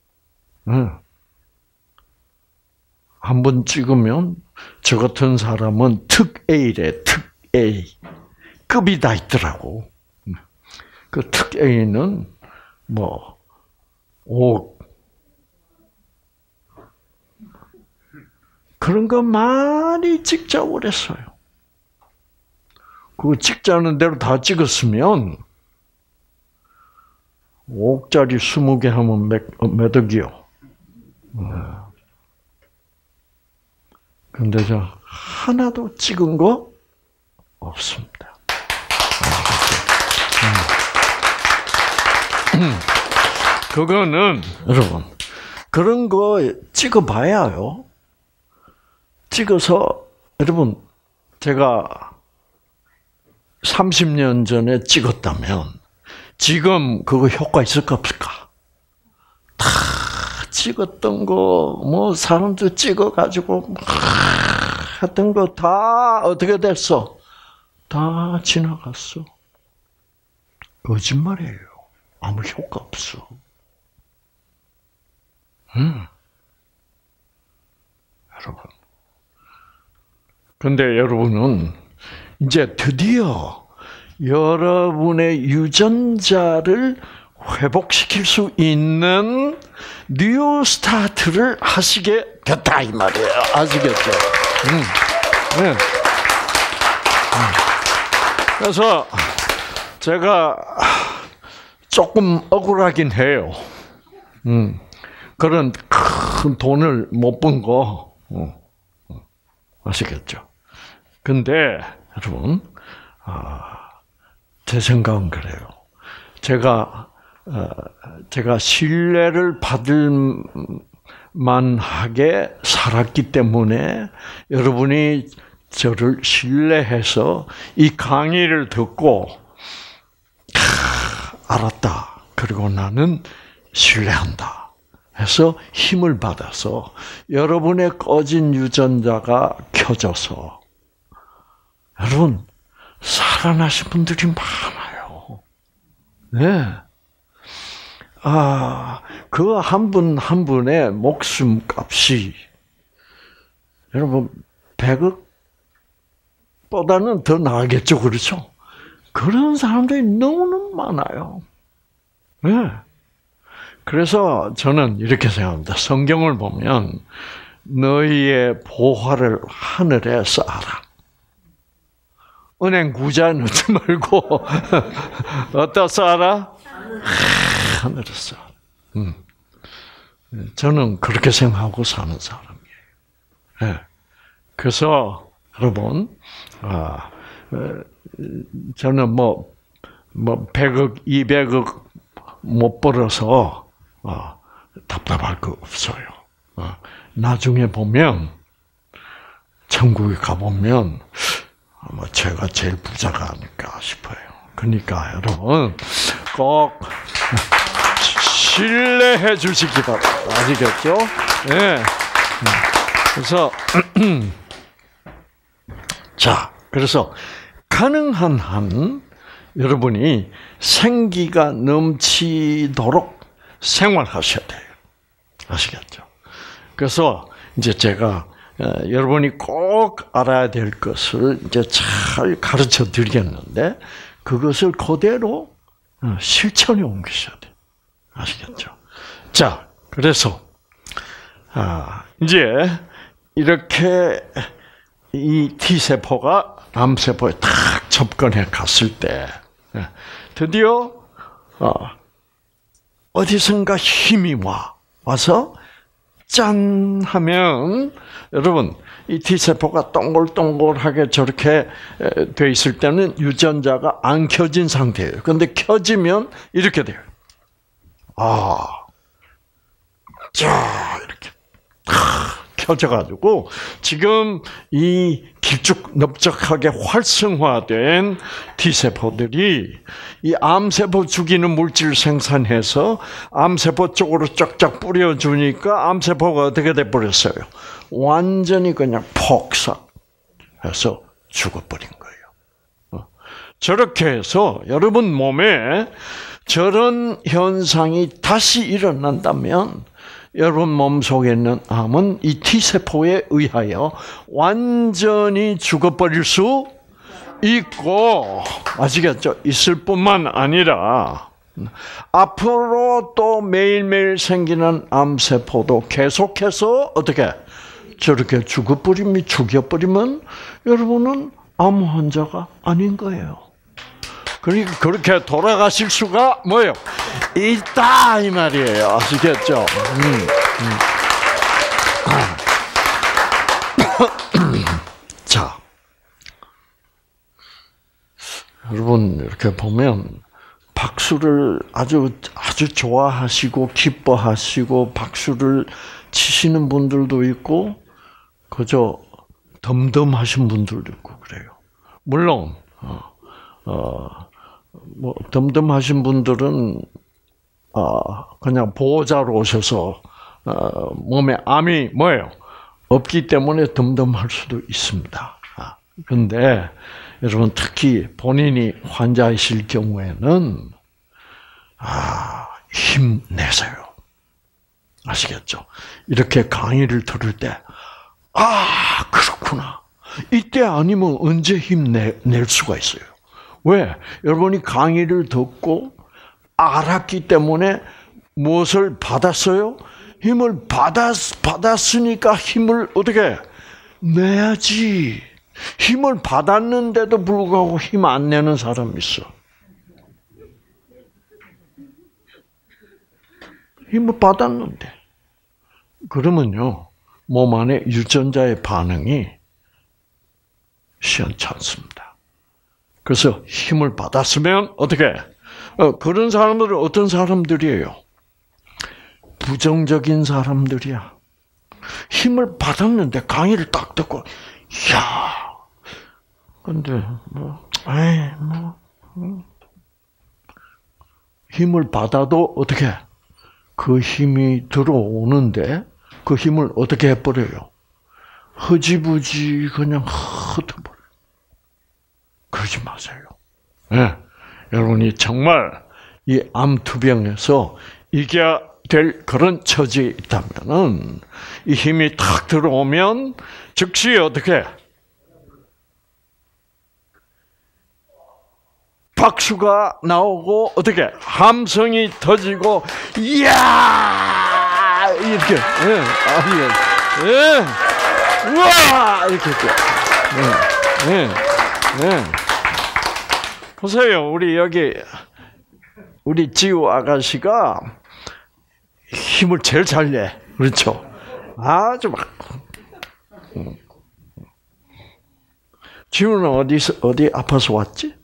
한번 찍으면 저 같은 사람은 특 A래, 특 A. 급이 다 있더라고. 그 특 A는 그런 거 많이 찍자고 그랬어요. 그거 찍자는 대로 다 찍었으면 5억짜리 20개 하면 몇 억이요? 근데 저 하나도 찍은 거 없습니다. 그거는 여러분 그런 거 찍어봐야요. 찍어서 여러분 제가 30년 전에 찍었다면 지금 그거 효과 있을까 없을까? 다 찍었던 거 사람들 찍어가지고 했던 거 다 어떻게 됐어? 다 지나갔어. 거짓말이에요. 아무 효과 없어. 여러분. 근데 여러분은 이제 드디어 여러분의 유전자를 회복시킬 수 있는 뉴 스타트를 하시게 됐다 이 말이에요. 아시겠죠? 네. 그래서 제가 조금 억울하긴 해요. 그런 큰 돈을 못 번 거 아시겠죠? 근데 여러분, 제 생각은 그래요. 제가 신뢰를 받을 만하게 살았기 때문에 여러분이 저를 신뢰해서 이 강의를 듣고 알았다. 그리고 나는 신뢰한다. 해서 힘을 받아서 여러분의 꺼진 유전자가 켜져서 여러분 살아나신 분들이 많아요. 네. 그 한 분 한 분의 목숨값이 여러분 100억보다는 더 나겠죠, 그렇죠? 그런 사람들이 너무너무 많아요. 네. 그래서 저는 이렇게 생각합니다. 성경을 보면 너희의 보화를 하늘에 쌓아라. 은행 구자에 넣지 말고 어디다 쌓아라? 하늘에 쌓아라. 저는 그렇게 생각하고 사는 사람이에요. 네. 그래서 여러분, 저는 뭐 100억, 200억 못 벌어서 답답할 거 없어요. 나중에 보면 천국에 가보면 아마 제가 제일 부자가 아닐까 싶어요. 그러니까 여러분 꼭 신뢰해 주시기 바랍니다. 아시겠죠? 네. 그래서 자, 그래서 가능한 한 여러분이 생기가 넘치도록 생활하셔야 돼요. 아시겠죠? 그래서 이제 제가 여러분이 꼭 알아야 될 것을 이제 잘 가르쳐 드리겠는데 그것을 그대로 실천에 옮기셔야 돼요. 아시겠죠? 자, 그래서 이제 이렇게 이 T세포가 암세포에 탁 접근해 갔을 때 드디어 어디선가 힘이 와서 짠 하면 여러분 이 T세포가 동글동글하게 저렇게 돼 있을 때는 유전자가 안 켜진 상태예요. 그런데 켜지면 이렇게 돼요. 자 이렇게 켜져가지고 지금 이 길쭉넓적하게 활성화된 T세포들이 이 암세포 죽이는 물질을 생산해서 암세포 쪽으로 쫙쫙 뿌려주니까 암세포가 어떻게 돼버렸어요? 완전히 그냥 폭삭해서 죽어버린 거예요. 저렇게 해서 여러분 몸에 저런 현상이 다시 일어난다면 여러분 몸속에 있는 암은 이 T세포에 의하여 완전히 죽어버릴 수 있고, 아시겠죠? 있을 뿐만 아니라 앞으로 또 매일매일 생기는 암세포도 계속해서 어떻게 저렇게 죽여버리면 여러분은 암 환자가 아닌 거예요. 그러니까 그렇게 돌아가실 수가 뭐예요? 있다 이 말이에요. 아시겠죠? 자, 여러분 이렇게 보면 박수를 아주 좋아하시고 기뻐하시고 박수를 치시는 분들도 있고 그저 덤덤하신 분들도 있고 그래요. 물론 뭐 덤덤하신 분들은 그냥 보호자로 오셔서 몸에 암이 뭐예요? 없기 때문에 덤덤할 수도 있습니다. 그런데 여러분 특히 본인이 환자이실 경우에는 힘내세요. 아시겠죠? 이렇게 강의를 들을 때 그렇구나. 이때 아니면 언제 힘낼 수가 있어요. 왜? 여러분이 강의를 듣고 알았기 때문에 무엇을 받았어요? 힘을 받았으니까 힘을 어떻게 내야지. 힘을 받았는데도 불구하고 힘 안 내는 사람이 있어. 힘을 받았는데. 그러면요, 몸 안에 유전자의 반응이 시원찮습니다. 그래서 힘을 받았으면 어떻게? 그런 사람들은 어떤 사람들이에요? 부정적인 사람들이야. 힘을 받았는데 강의를 딱 듣고, 이야, 근데 힘을 받아도 어떻게? 그 힘이 들어오는데 그 힘을 어떻게 해버려요? 흐지부지 그냥 흩어버려요. 그러지 마세요. 네. 여러분이 정말 이 암투병에서 이겨야 될 그런 처지에 있다면은 이 힘이 탁 들어오면 즉시 어떻게? 박수가 나오고 어떻게? 함성이 터지고 이야 이렇게 우와 이렇게 보세요. 우리 여기 우리 지우 아가씨가 힘을 제일 잘 내. 그렇죠? 아주 막. 지우는 어디 아파서 왔지?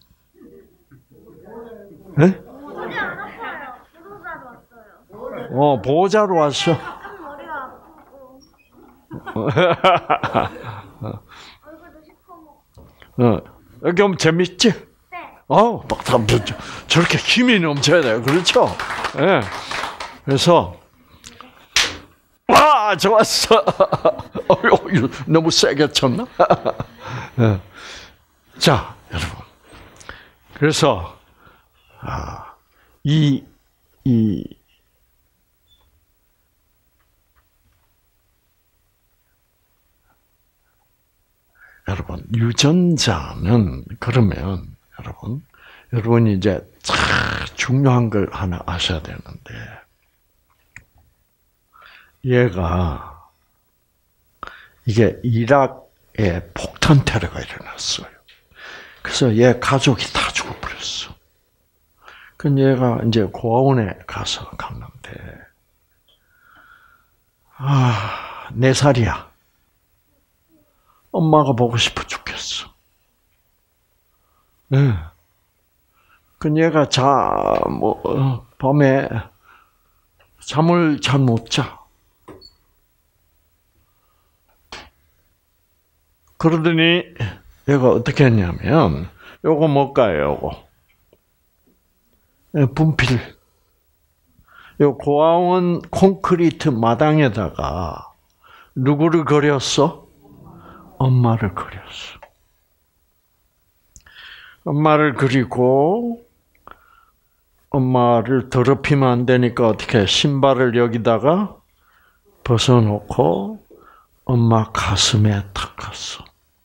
네? 머리가 안 아파요. 보호자로 왔어요. 보호자로 왔어. 머리가 아프고. 얼굴도 시커멓고. 여기 오면 재밌지? 네. 막 저렇게 힘이 넘쳐야 돼요. 그렇죠? 예. 네. 그래서 와 좋았어. 너무 세게 쳤나? 네. 자 여러분. 그래서 여러분 유전자는 그러면 여러분이 이제 참 중요한 걸 하나 아셔야 되는데 얘가 이게 이락에 폭탄 테러가 일어났어요. 그래서 얘 가족이 다 죽어버렸어. 그 얘가 이제 고아원에 가서 갔는데 4살이야. 엄마가 보고 싶어 죽겠어. 네. 그 얘가 밤에 잠을 잘 못 자. 그러더니 얘가 어떻게 했냐면 요거 뭘까요? 요거 분필. 요 고아원 콘크리트 마당에다가 누구를 그렸어? 엄마를 그렸어. 엄마를 그리고 엄마를 더럽히면 안 되니까 어떻게 신발을 여기다가 벗어놓고 엄마 가슴에 탁갔어.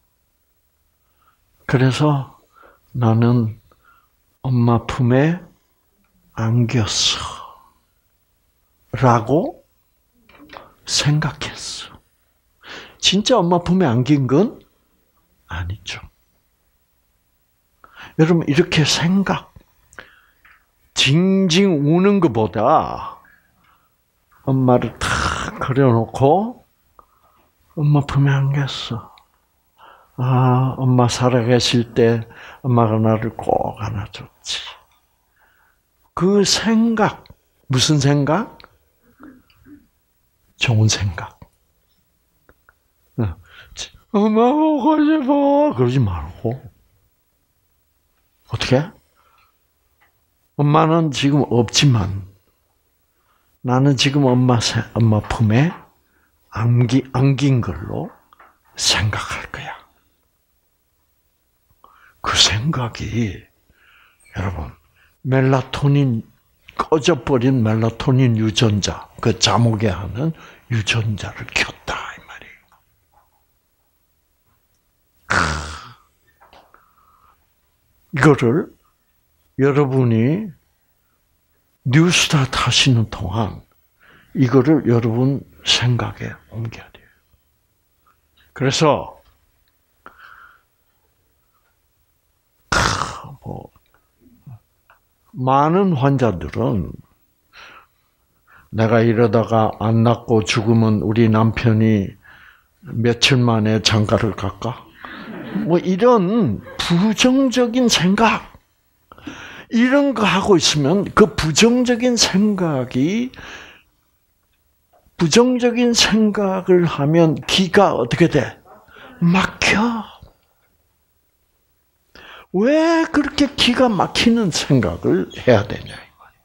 그래서 나는 엄마 품에 안겼어. 라고 생각했어. 진짜 엄마 품에 안긴 건 아니죠. 여러분 이렇게 징징 우는 것보다 엄마를 탁 그려놓고 엄마 품에 안겼어. 엄마 살아계실 때 엄마가 나를 꼭 안아줬지. 그 생각, 무슨 생각? 좋은 생각. 엄마 보고 싶어. 그러지 말고. 어떻게? 엄마는 지금 없지만 나는 지금 엄마 품에 안긴 걸로 생각할 거야. 그 생각이 여러분 꺼져버린 멜라토닌 유전자, 그 잠오게 하는 유전자를 켰다 이 말이에요. 이거를 여러분이 뉴스타트 하시는 동안 이거를 여러분 생각에 옮겨야 돼요. 그래서 많은 환자들은 내가 이러다가 안 낫고 죽으면 우리 남편이 며칠 만에 장가를 갈까? 이런 부정적인 생각. 이런 거 하고 있으면 그 부정적인 생각을 하면 기가 어떻게 돼? 막혀. 왜 그렇게 기가 막히는 생각을 해야 되냐?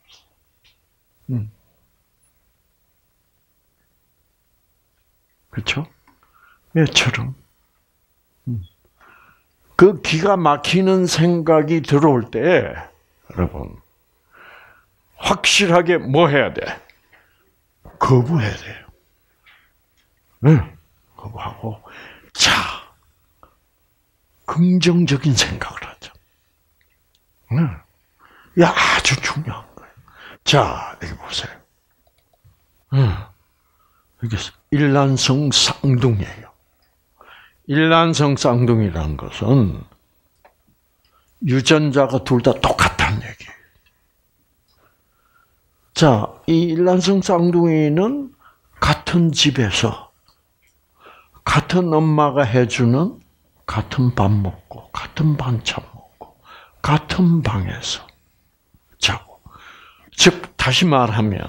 그렇죠? 왜처럼? 그 기가 막히는 생각이 들어올 때, 여러분, 확실하게 뭐 해야 돼? 거부해야 돼요. 네, 거부하고, 자, 긍정적인 생각을 하자. 네, 아주 중요한 거예요. 자, 여기 보세요. 이게 일란성 쌍둥이에요. 일란성 쌍둥이라는 것은 유전자가 둘 다 똑같다는 얘기예요. 자, 이 일란성 쌍둥이는 같은 집에서 같은 엄마가 해주는 같은 밥 먹고 같은 반찬 먹고 같은 방에서 자고. 즉 다시 말하면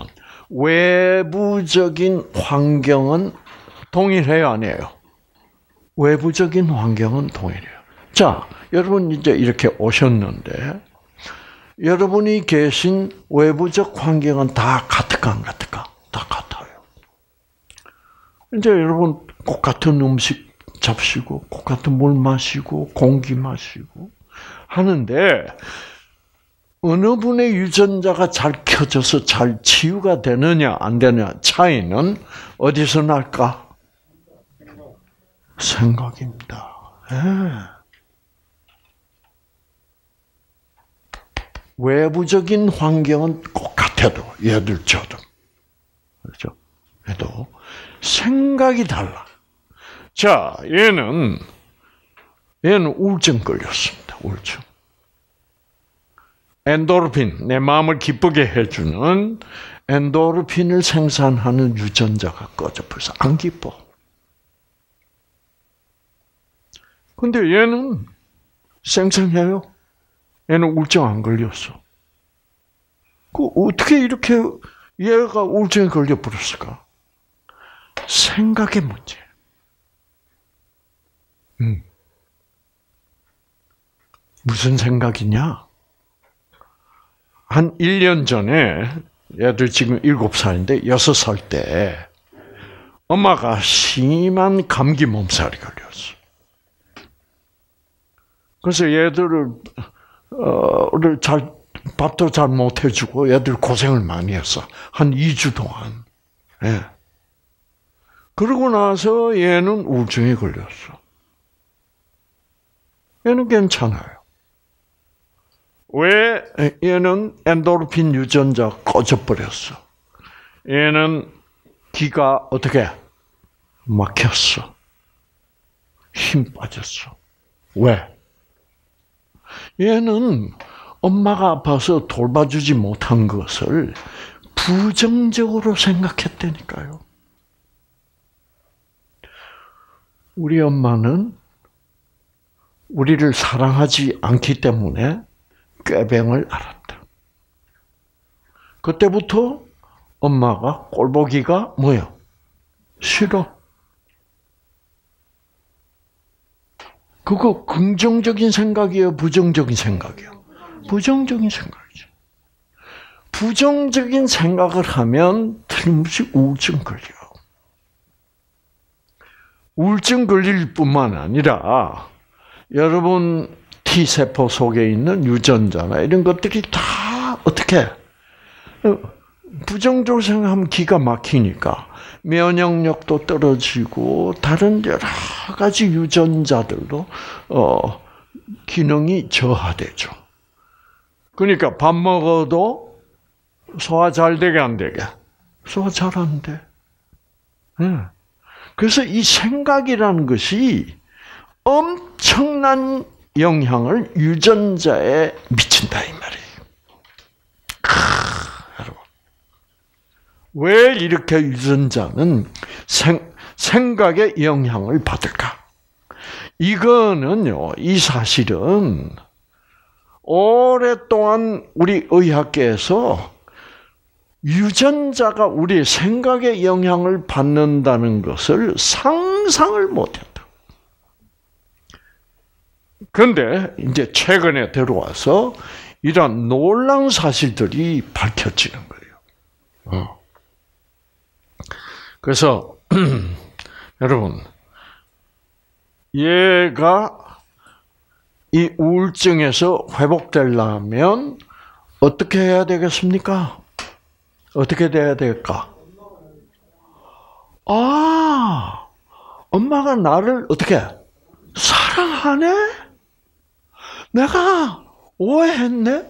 외부적인 환경은 동일해요, 아니에요? 외부적인 환경은 동일해요. 자, 여러분 이제 이렇게 오셨는데 여러분이 계신 외부적 환경은 다 같을까 안 같을까? 다 같아요. 이제 여러분 꼭 같은 음식 잡수고 꼭 같은 물 마시고 공기 마시고 하는데 어느 분의 유전자가 잘 켜져서 잘 치유가 되느냐 안 되느냐 차이는 어디서 날까? 생각입니다. 외부적인 환경은 꼭 같아도 얘들 저도 그렇죠? 해도 생각이 달라. 자, 얘는 우울증 걸렸습니다. 우울증. 엔도르핀, 내 마음을 기쁘게 해주는 엔도르핀을 생산하는 유전자가 꺼져버려서 안 기뻐. 근데 얘는 생생해요. 얘는 우울증 안 걸렸어. 어떻게 이렇게 얘가 우울증에 걸려버렸을까? 생각의 문제. 무슨 생각이냐? 한 1년 전에 얘들 지금 7살인데 6살 때 엄마가 심한 감기 몸살이 걸렸어. 그래서 얘들을 밥도 잘 못 해주고 얘들 고생을 많이 했어. 한 2주 동안. 예. 그러고 나서 얘는 우울증에 걸렸어. 얘는 괜찮아요. 왜? 얘는 엔도르핀 유전자 꺼져버렸어. 얘는 기가 어떻게 막혔어. 힘 빠졌어. 왜? 얘는 엄마가 아파서 돌봐주지 못한 것을 부정적으로 생각했다니까요. 우리 엄마는 우리를 사랑하지 않기 때문에 꾀병을 알았다. 그때부터 엄마가 꼴보기가 뭐요? 싫어. 그거 긍정적인 생각이에요? 부정적인 생각이에요? 부정적인 생각이죠. 부정적인 생각을 하면 틀림없이 우울증 걸려. 우울증 걸릴 뿐만 아니라 여러분 T세포 속에 있는 유전자나 이런 것들이 다 어떻게 부정적으로 생각하면 기가 막히니까 면역력도 떨어지고 다른 여러 가지 유전자들도 기능이 저하되죠. 그러니까 밥 먹어도 소화 잘 되게 안 되게? 소화 잘 안 돼. 그래서 이 생각이라는 것이 엄청난 영향을 유전자에 미친다 이 말이에요. 여러분, 왜 이렇게 유전자는 생각의 영향을 받을까? 이거는요, 이 사실은 오랫동안 우리 의학계에서 유전자가 우리 생각에 영향을 받는다는 것을 상상을 못했다. 그런데 이제 최근에 들어와서 이런 놀라운 사실들이 밝혀지는 거예요. 그래서 여러분, 얘가 이 우울증에서 회복되려면 어떻게 해야 되겠습니까? 어떻게 돼야 될까? 엄마가 나를 어떻게 사랑하네? 내가 오해했네?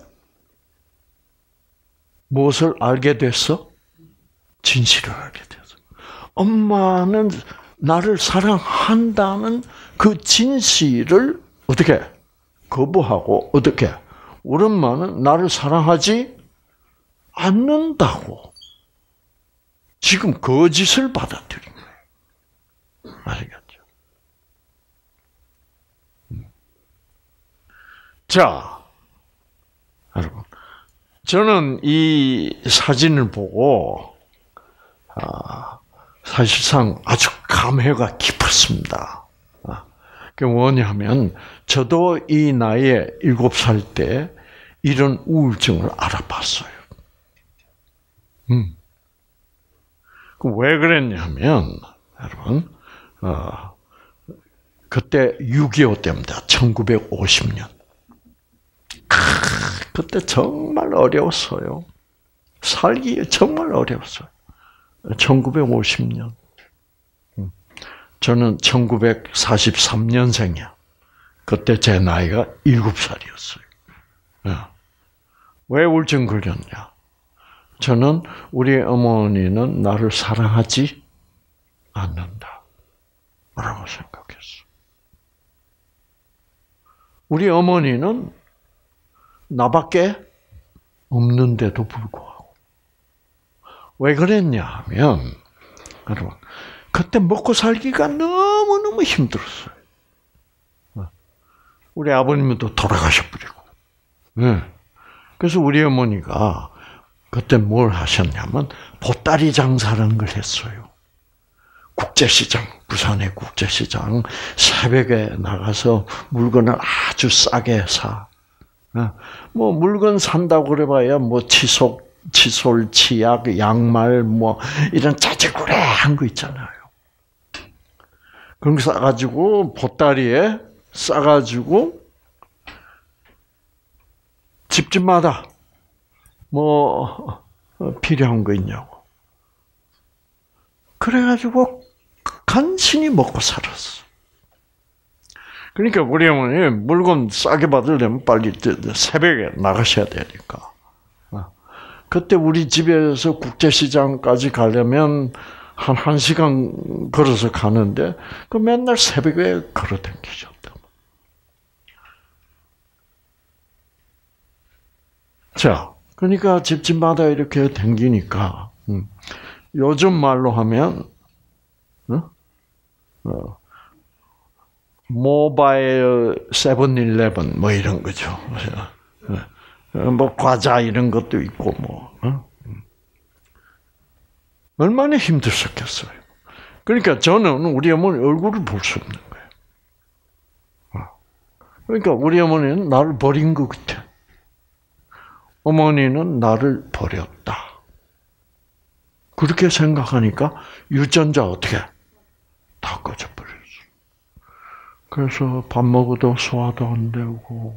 무엇을 알게 됐어? 진실을 알게 됐어. 엄마는 나를 사랑한다는 그 진실을 어떻게 거부하고 어떻게 우리 엄마는 나를 사랑하지 않는다고 지금 거짓을 받아들인 거예요. 아시겠죠? 자, 여러분, 저는 이 사진을 보고 사실상 아주 감회가 깊었습니다. 그게 뭐냐면 저도 이 나이에 7살 때 이런 우울증을 알아봤어요. 왜 그랬냐면 여러분, 그때 6.25 때입니다. 1950년. 그때 정말 어려웠어요. 살기 정말 어려웠어요. 1950년. 저는 1943년생이야. 그때 제 나이가 7살이었어요. 왜 우울증 걸렸냐? 저는 우리 어머니는 나를 사랑하지 않는다. 라고 생각했어. 우리 어머니는 나밖에 없는데도 불구하고. 왜 그랬냐 하면, 여러분, 그때 먹고 살기가 너무너무 힘들었어요. 우리 아버님은 또 돌아가셔버리고. 그래서 우리 어머니가 그때 뭘 하셨냐면 보따리 장사라는 걸 했어요. 국제시장, 부산의 국제시장 새벽에 나가서 물건을 아주 싸게 사. 뭐 물건 산다고 그래봐야 뭐 칫솔, 치약, 양말 뭐 이런 짜잘구레한 거 있잖아요. 그런 거 싸가지고 보따리에 싸가지고 집집마다 뭐 필요한 거 있냐고. 그래가지고 간신히 먹고 살았어. 그러니까 우리 어머니 물건 싸게 받으려면 빨리 새벽에 나가셔야 되니까. 그때 우리 집에서 국제시장까지 가려면 한 1시간 걸어서 가는데 그 맨날 새벽에 걸어 다니셨다. 자, 그러니까 집집마다 이렇게 다니니까 요즘 말로 하면 모바일 세븐일레븐 뭐 이런 거죠. 뭐 과자 이런 것도 있고 뭐 얼마나 힘들었겠어요. 그러니까 저는 우리 어머니 얼굴을 볼 수 없는 거예요. 그러니까 우리 어머니는 나를 버린 것 같아. 어머니는 나를 버렸다. 그렇게 생각하니까 유전자 어떻게 다 꺼져버렸어. 그래서 밥 먹어도 소화도 안 되고,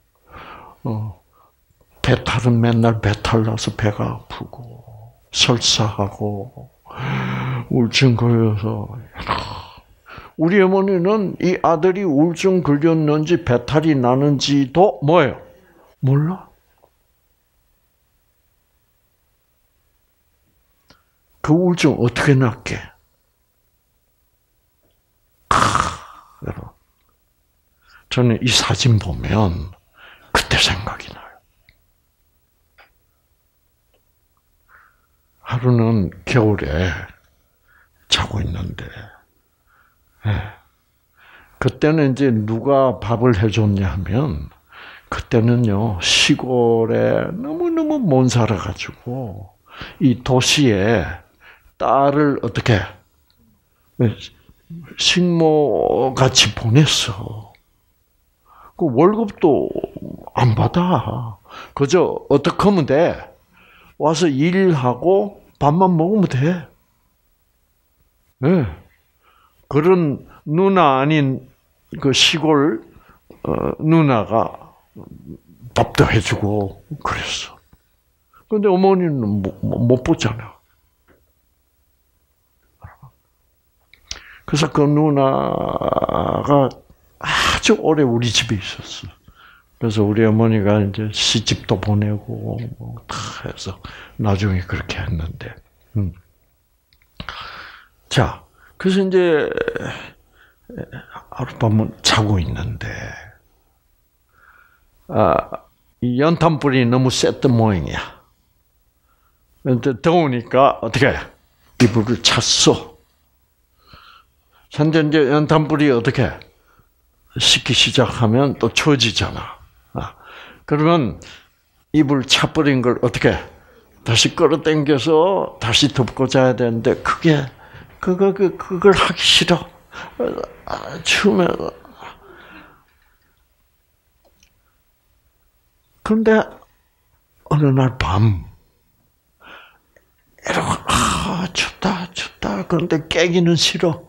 배탈은 맨날 배탈 나서 배가 아프고, 설사하고, 우울증 걸려서. 우리 어머니는 이 아들이 우울증 걸렸는지 배탈이 나는지도 뭐예요? 몰라. 그 우울증 어떻게 낫게? 여러분, 저는 이 사진 보면 그때 생각이 나요. 하루는 겨울에 자고 있는데, 그때는 이제 누가 밥을 해줬냐 하면 그때는요, 시골에 너무너무 못 살아가지고, 이 도시에 딸을 어떻게, 식모같이 보냈어. 그 월급도 안 받아. 그저 어떻게 하면 돼? 와서 일하고 밥만 먹으면 돼. 네. 그런 누나 아닌 그 시골 누나가 밥도 해주고 그랬어. 근데 어머니는 못 보잖아. 그래서 그 누나가 아주 오래 우리 집에 있었어. 그래서 우리 어머니가 이제 시집도 보내고 다 해서 나중에 그렇게 했는데. 자, 그래서 이제 하룻밤은 자고 있는데 이 연탄불이 너무 셌던 모양이야. 근데 더우니까 어떻게 이불을 찼어. 현재 이제 연탄불이 어떻게 식기 시작하면 또 추워지잖아. 그러면 이불 차버린 걸 어떻게 다시 끌어당겨서 다시 덮고 자야 되는데 그걸 하기 싫어. 추우면. 그런데 어느 날 밤 이러고 춥다. 그런데 깨기는 싫어.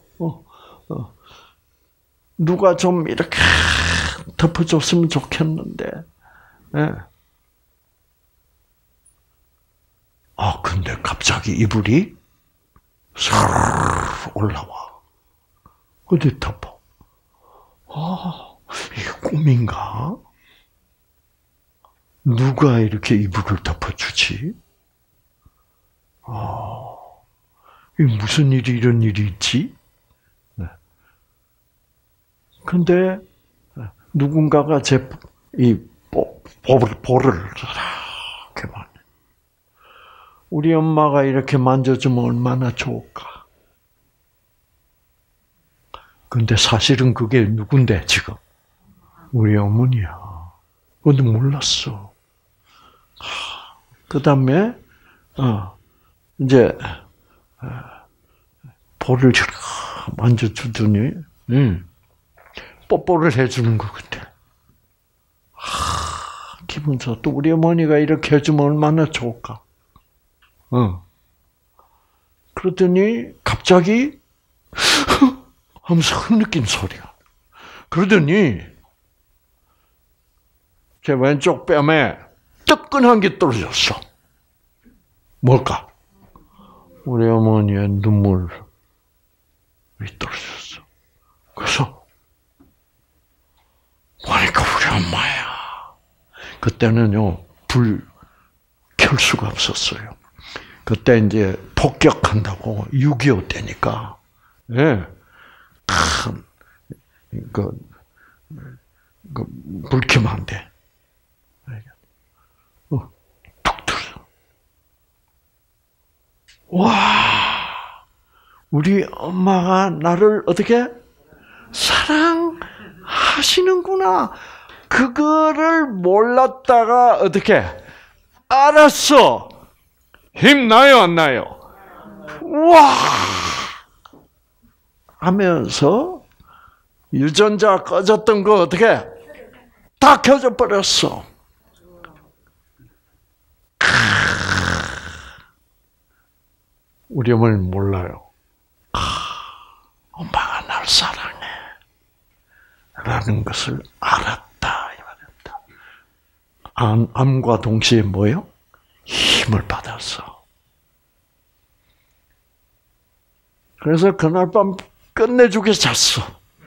누가 좀 이렇게 덮어줬으면 좋겠는데. 네. 근데 갑자기 이불이 싹 올라와. 어디 덮어? 이게 꿈인가? 누가 이렇게 이불을 덮어주지? 이게 무슨 일이 이런 일이 있지? 근데 누군가가 이 볼을 이렇게 만. 우리 엄마가 이렇게 만져주면 얼마나 좋을까? 근데 사실은 그게 누군데 지금? 우리 어머니야. 근데 몰랐어. 그 다음에 이제 볼을 만져주더니 뽀뽀를 해주는 것 같아. 기분 좋다. 또 우리 어머니가 이렇게 해주면 얼마나 좋을까? 그러더니 갑자기 하면서 흐느낀 소리가. 그러더니 제 왼쪽 뺨에 뜨끈한 게 떨어졌어. 뭘까? 우리 어머니의 눈물이 떨어졌어. 그래서 보니까 우리 엄마야. 그때는요, 불 켤 수가 없었어요. 그때 이제 폭격한다고 6.25 때니까, 예, 불 켜면 안 돼. 툭 뚫려. 와, 우리 엄마가 나를 어떻게 사랑하시는구나. 그거를 몰랐다가 어떻게 알았어. 힘 나요, 안 나요? 와! 하면서 유전자 꺼졌던 거 어떻게 다 켜져 버렸어. 우리 어머니는 몰라요. 엄마가 날 사랑해 라는 것을 알았다 이 말입니다. 암과 동시에 뭐요? 힘을 받았어. 그래서 그날 밤 끝내주게 잤어.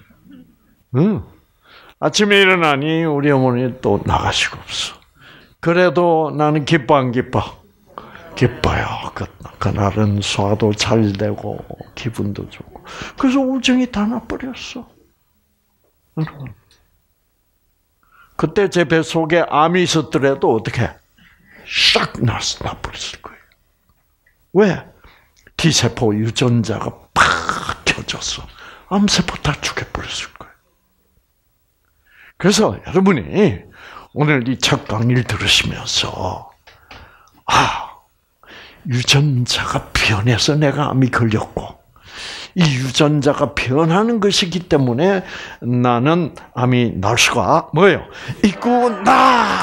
아침에 일어나니 우리 어머니 또 나가시고 없어. 그래도 나는 기뻐 안 기뻐? 기뻐요. 그날은 소화도 잘 되고 기분도 좋고. 그래서 우울증이 다 나버렸어. 여러분. 그때 제 뱃속에 암이 있었더라도 어떻게 싹 나버렸을 거예요. 왜? T세포 유전자가 팍 켜졌어. 암세포 다 죽여버렸을 거예요. 그래서 여러분이 오늘 이 첫 강의를 들으시면서 유전자가 변해서 내가 암이 걸렸고 이 유전자가 변하는 것이기 때문에 나는 암이 날 수가 뭐예요? 있구나.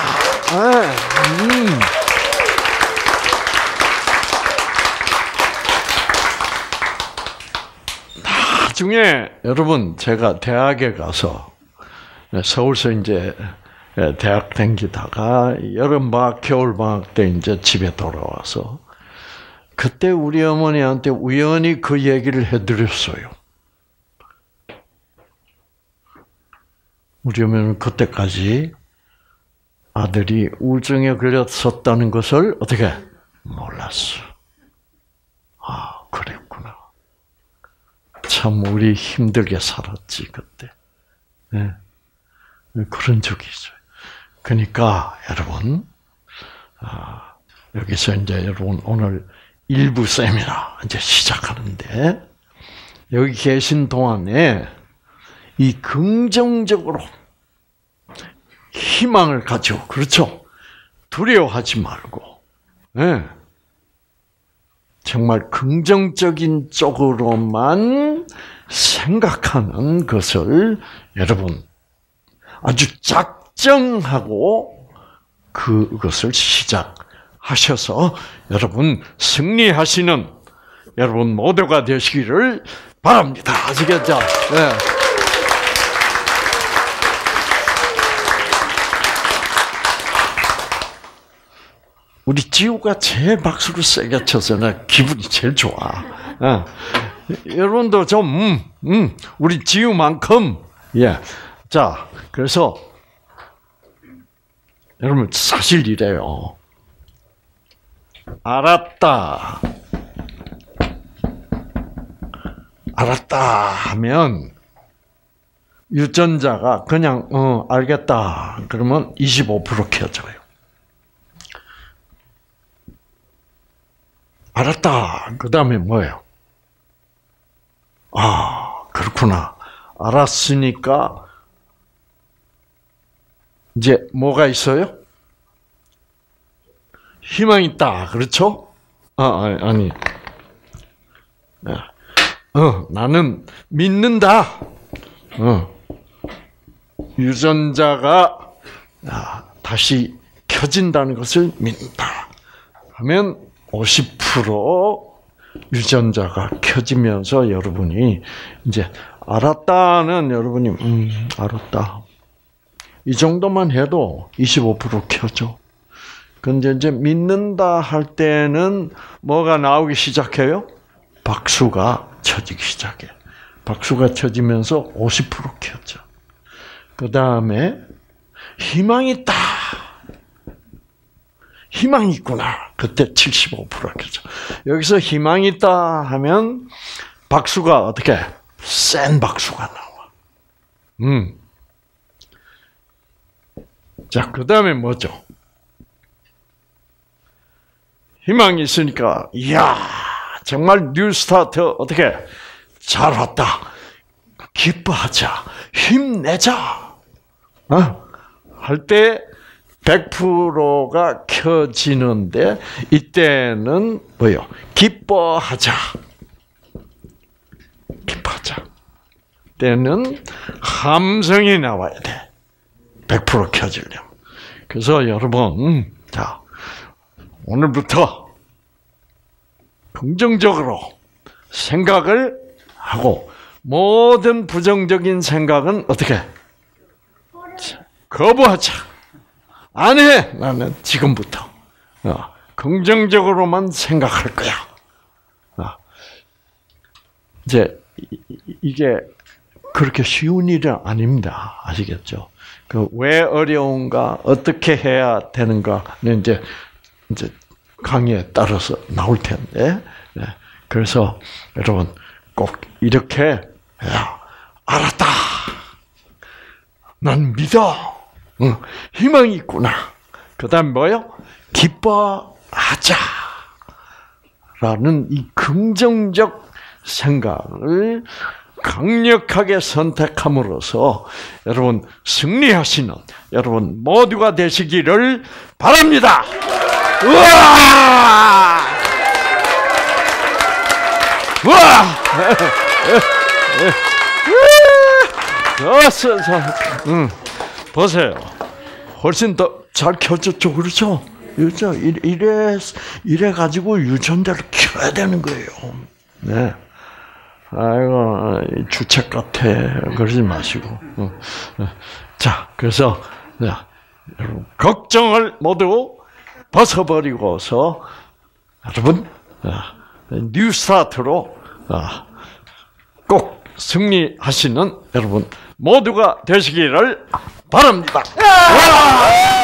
나중에 여러분 제가 대학에 가서 서울서 이제 대학 다니다가 여름방학, 겨울방학 때 이제 집에 돌아와서 그때 우리 어머니한테 우연히 그 얘기를 해드렸어요. 우리 어머니는 그때까지 아들이 우울증에 걸렸었다는 것을 어떻게 몰랐어. 그랬구나. 참 우리 힘들게 살았지 그때. 네. 그런 적이 있어요. 그러니까 여러분 여기서 이제 여러분 오늘 일부 세미나 이제 시작하는데 여기 계신 동안에 이 긍정적으로 희망을 가지고 그렇죠? 두려워하지 말고 네. 정말 긍정적인 쪽으로만 생각하는 것을 여러분 아주 작정하고 그것을 시작하셔서 여러분 승리하시는 여러분 모두가 되시기를 바랍니다. 아시겠죠? 네. 우리 지우가 제일 박수를 세게 쳐서 나 기분이 제일 좋아. 여러분도 좀 우리 지우만큼 자 그래서 여러분 사실 이래요. 알았다 하면 유전자가 그냥 알겠다 그러면 25% 켜져요. 알았다. 그 다음에 뭐예요? 그렇구나. 알았으니까 이제 뭐가 있어요? 희망이 있다. 그렇죠? 아니. 나는 믿는다. 유전자가 다시 켜진다는 것을 믿는다. 하면 50% 유전자가 켜지면서 여러분이 이제 알았다는 여러분이 알았다. 이 정도만 해도 25% 켜져. 근데 이제 믿는다 할 때는 뭐가 나오기 시작해요? 박수가 쳐지기 시작해. 박수가 쳐지면서 50% 켜져. 그 다음에 희망이 있다. 희망이 있구나. 그때 75%가 켜져. 여기서 희망이 있다 하면 박수가 어떻게? 센 박수가 나와. 자, 그 다음에 뭐죠? 희망이 있으니까, 이야, 정말 뉴 스타트 어떻게? 잘 왔다. 기뻐하자. 힘내자. 할 때 100%가 켜지는데 이때는 뭐요? 기뻐하자. 기뻐하자. 때는 함성이 나와야 돼. 100% 켜지려면. 그래서 여러분, 자, 오늘부터 긍정적으로 생각을 하고 모든 부정적인 생각은 어떻게? 거부하자. 안 해. 나는 지금부터 긍정적으로만 생각할 거야. 이제 이게 그렇게 쉬운 일은 아닙니다. 아시겠죠? 그 왜 어려운가, 어떻게 해야 되는가는 이제 강의에 따라서 나올 텐데, 그래서 여러분 꼭 이렇게 알았다. 난 믿어. 희망이 있구나. 그 다음 뭐요? 기뻐하자. 라는 이 긍정적 생각을 강력하게 선택함으로써 여러분 승리하시는 여러분 모두가 되시기를 바랍니다. 우와! 우와! 보세요. 훨씬 더 잘 켜졌죠, 그렇죠? 그렇죠? 이래 가지고 유전자를 켜야 되는 거예요. 네. 아이고 주책 같아. 그러지 마시고. 자, 그래서 여러분 걱정을 모두 벗어버리고서 여러분 뉴스타트로 꼭 승리하시는 여러분 모두가 되시기를 바랍니다.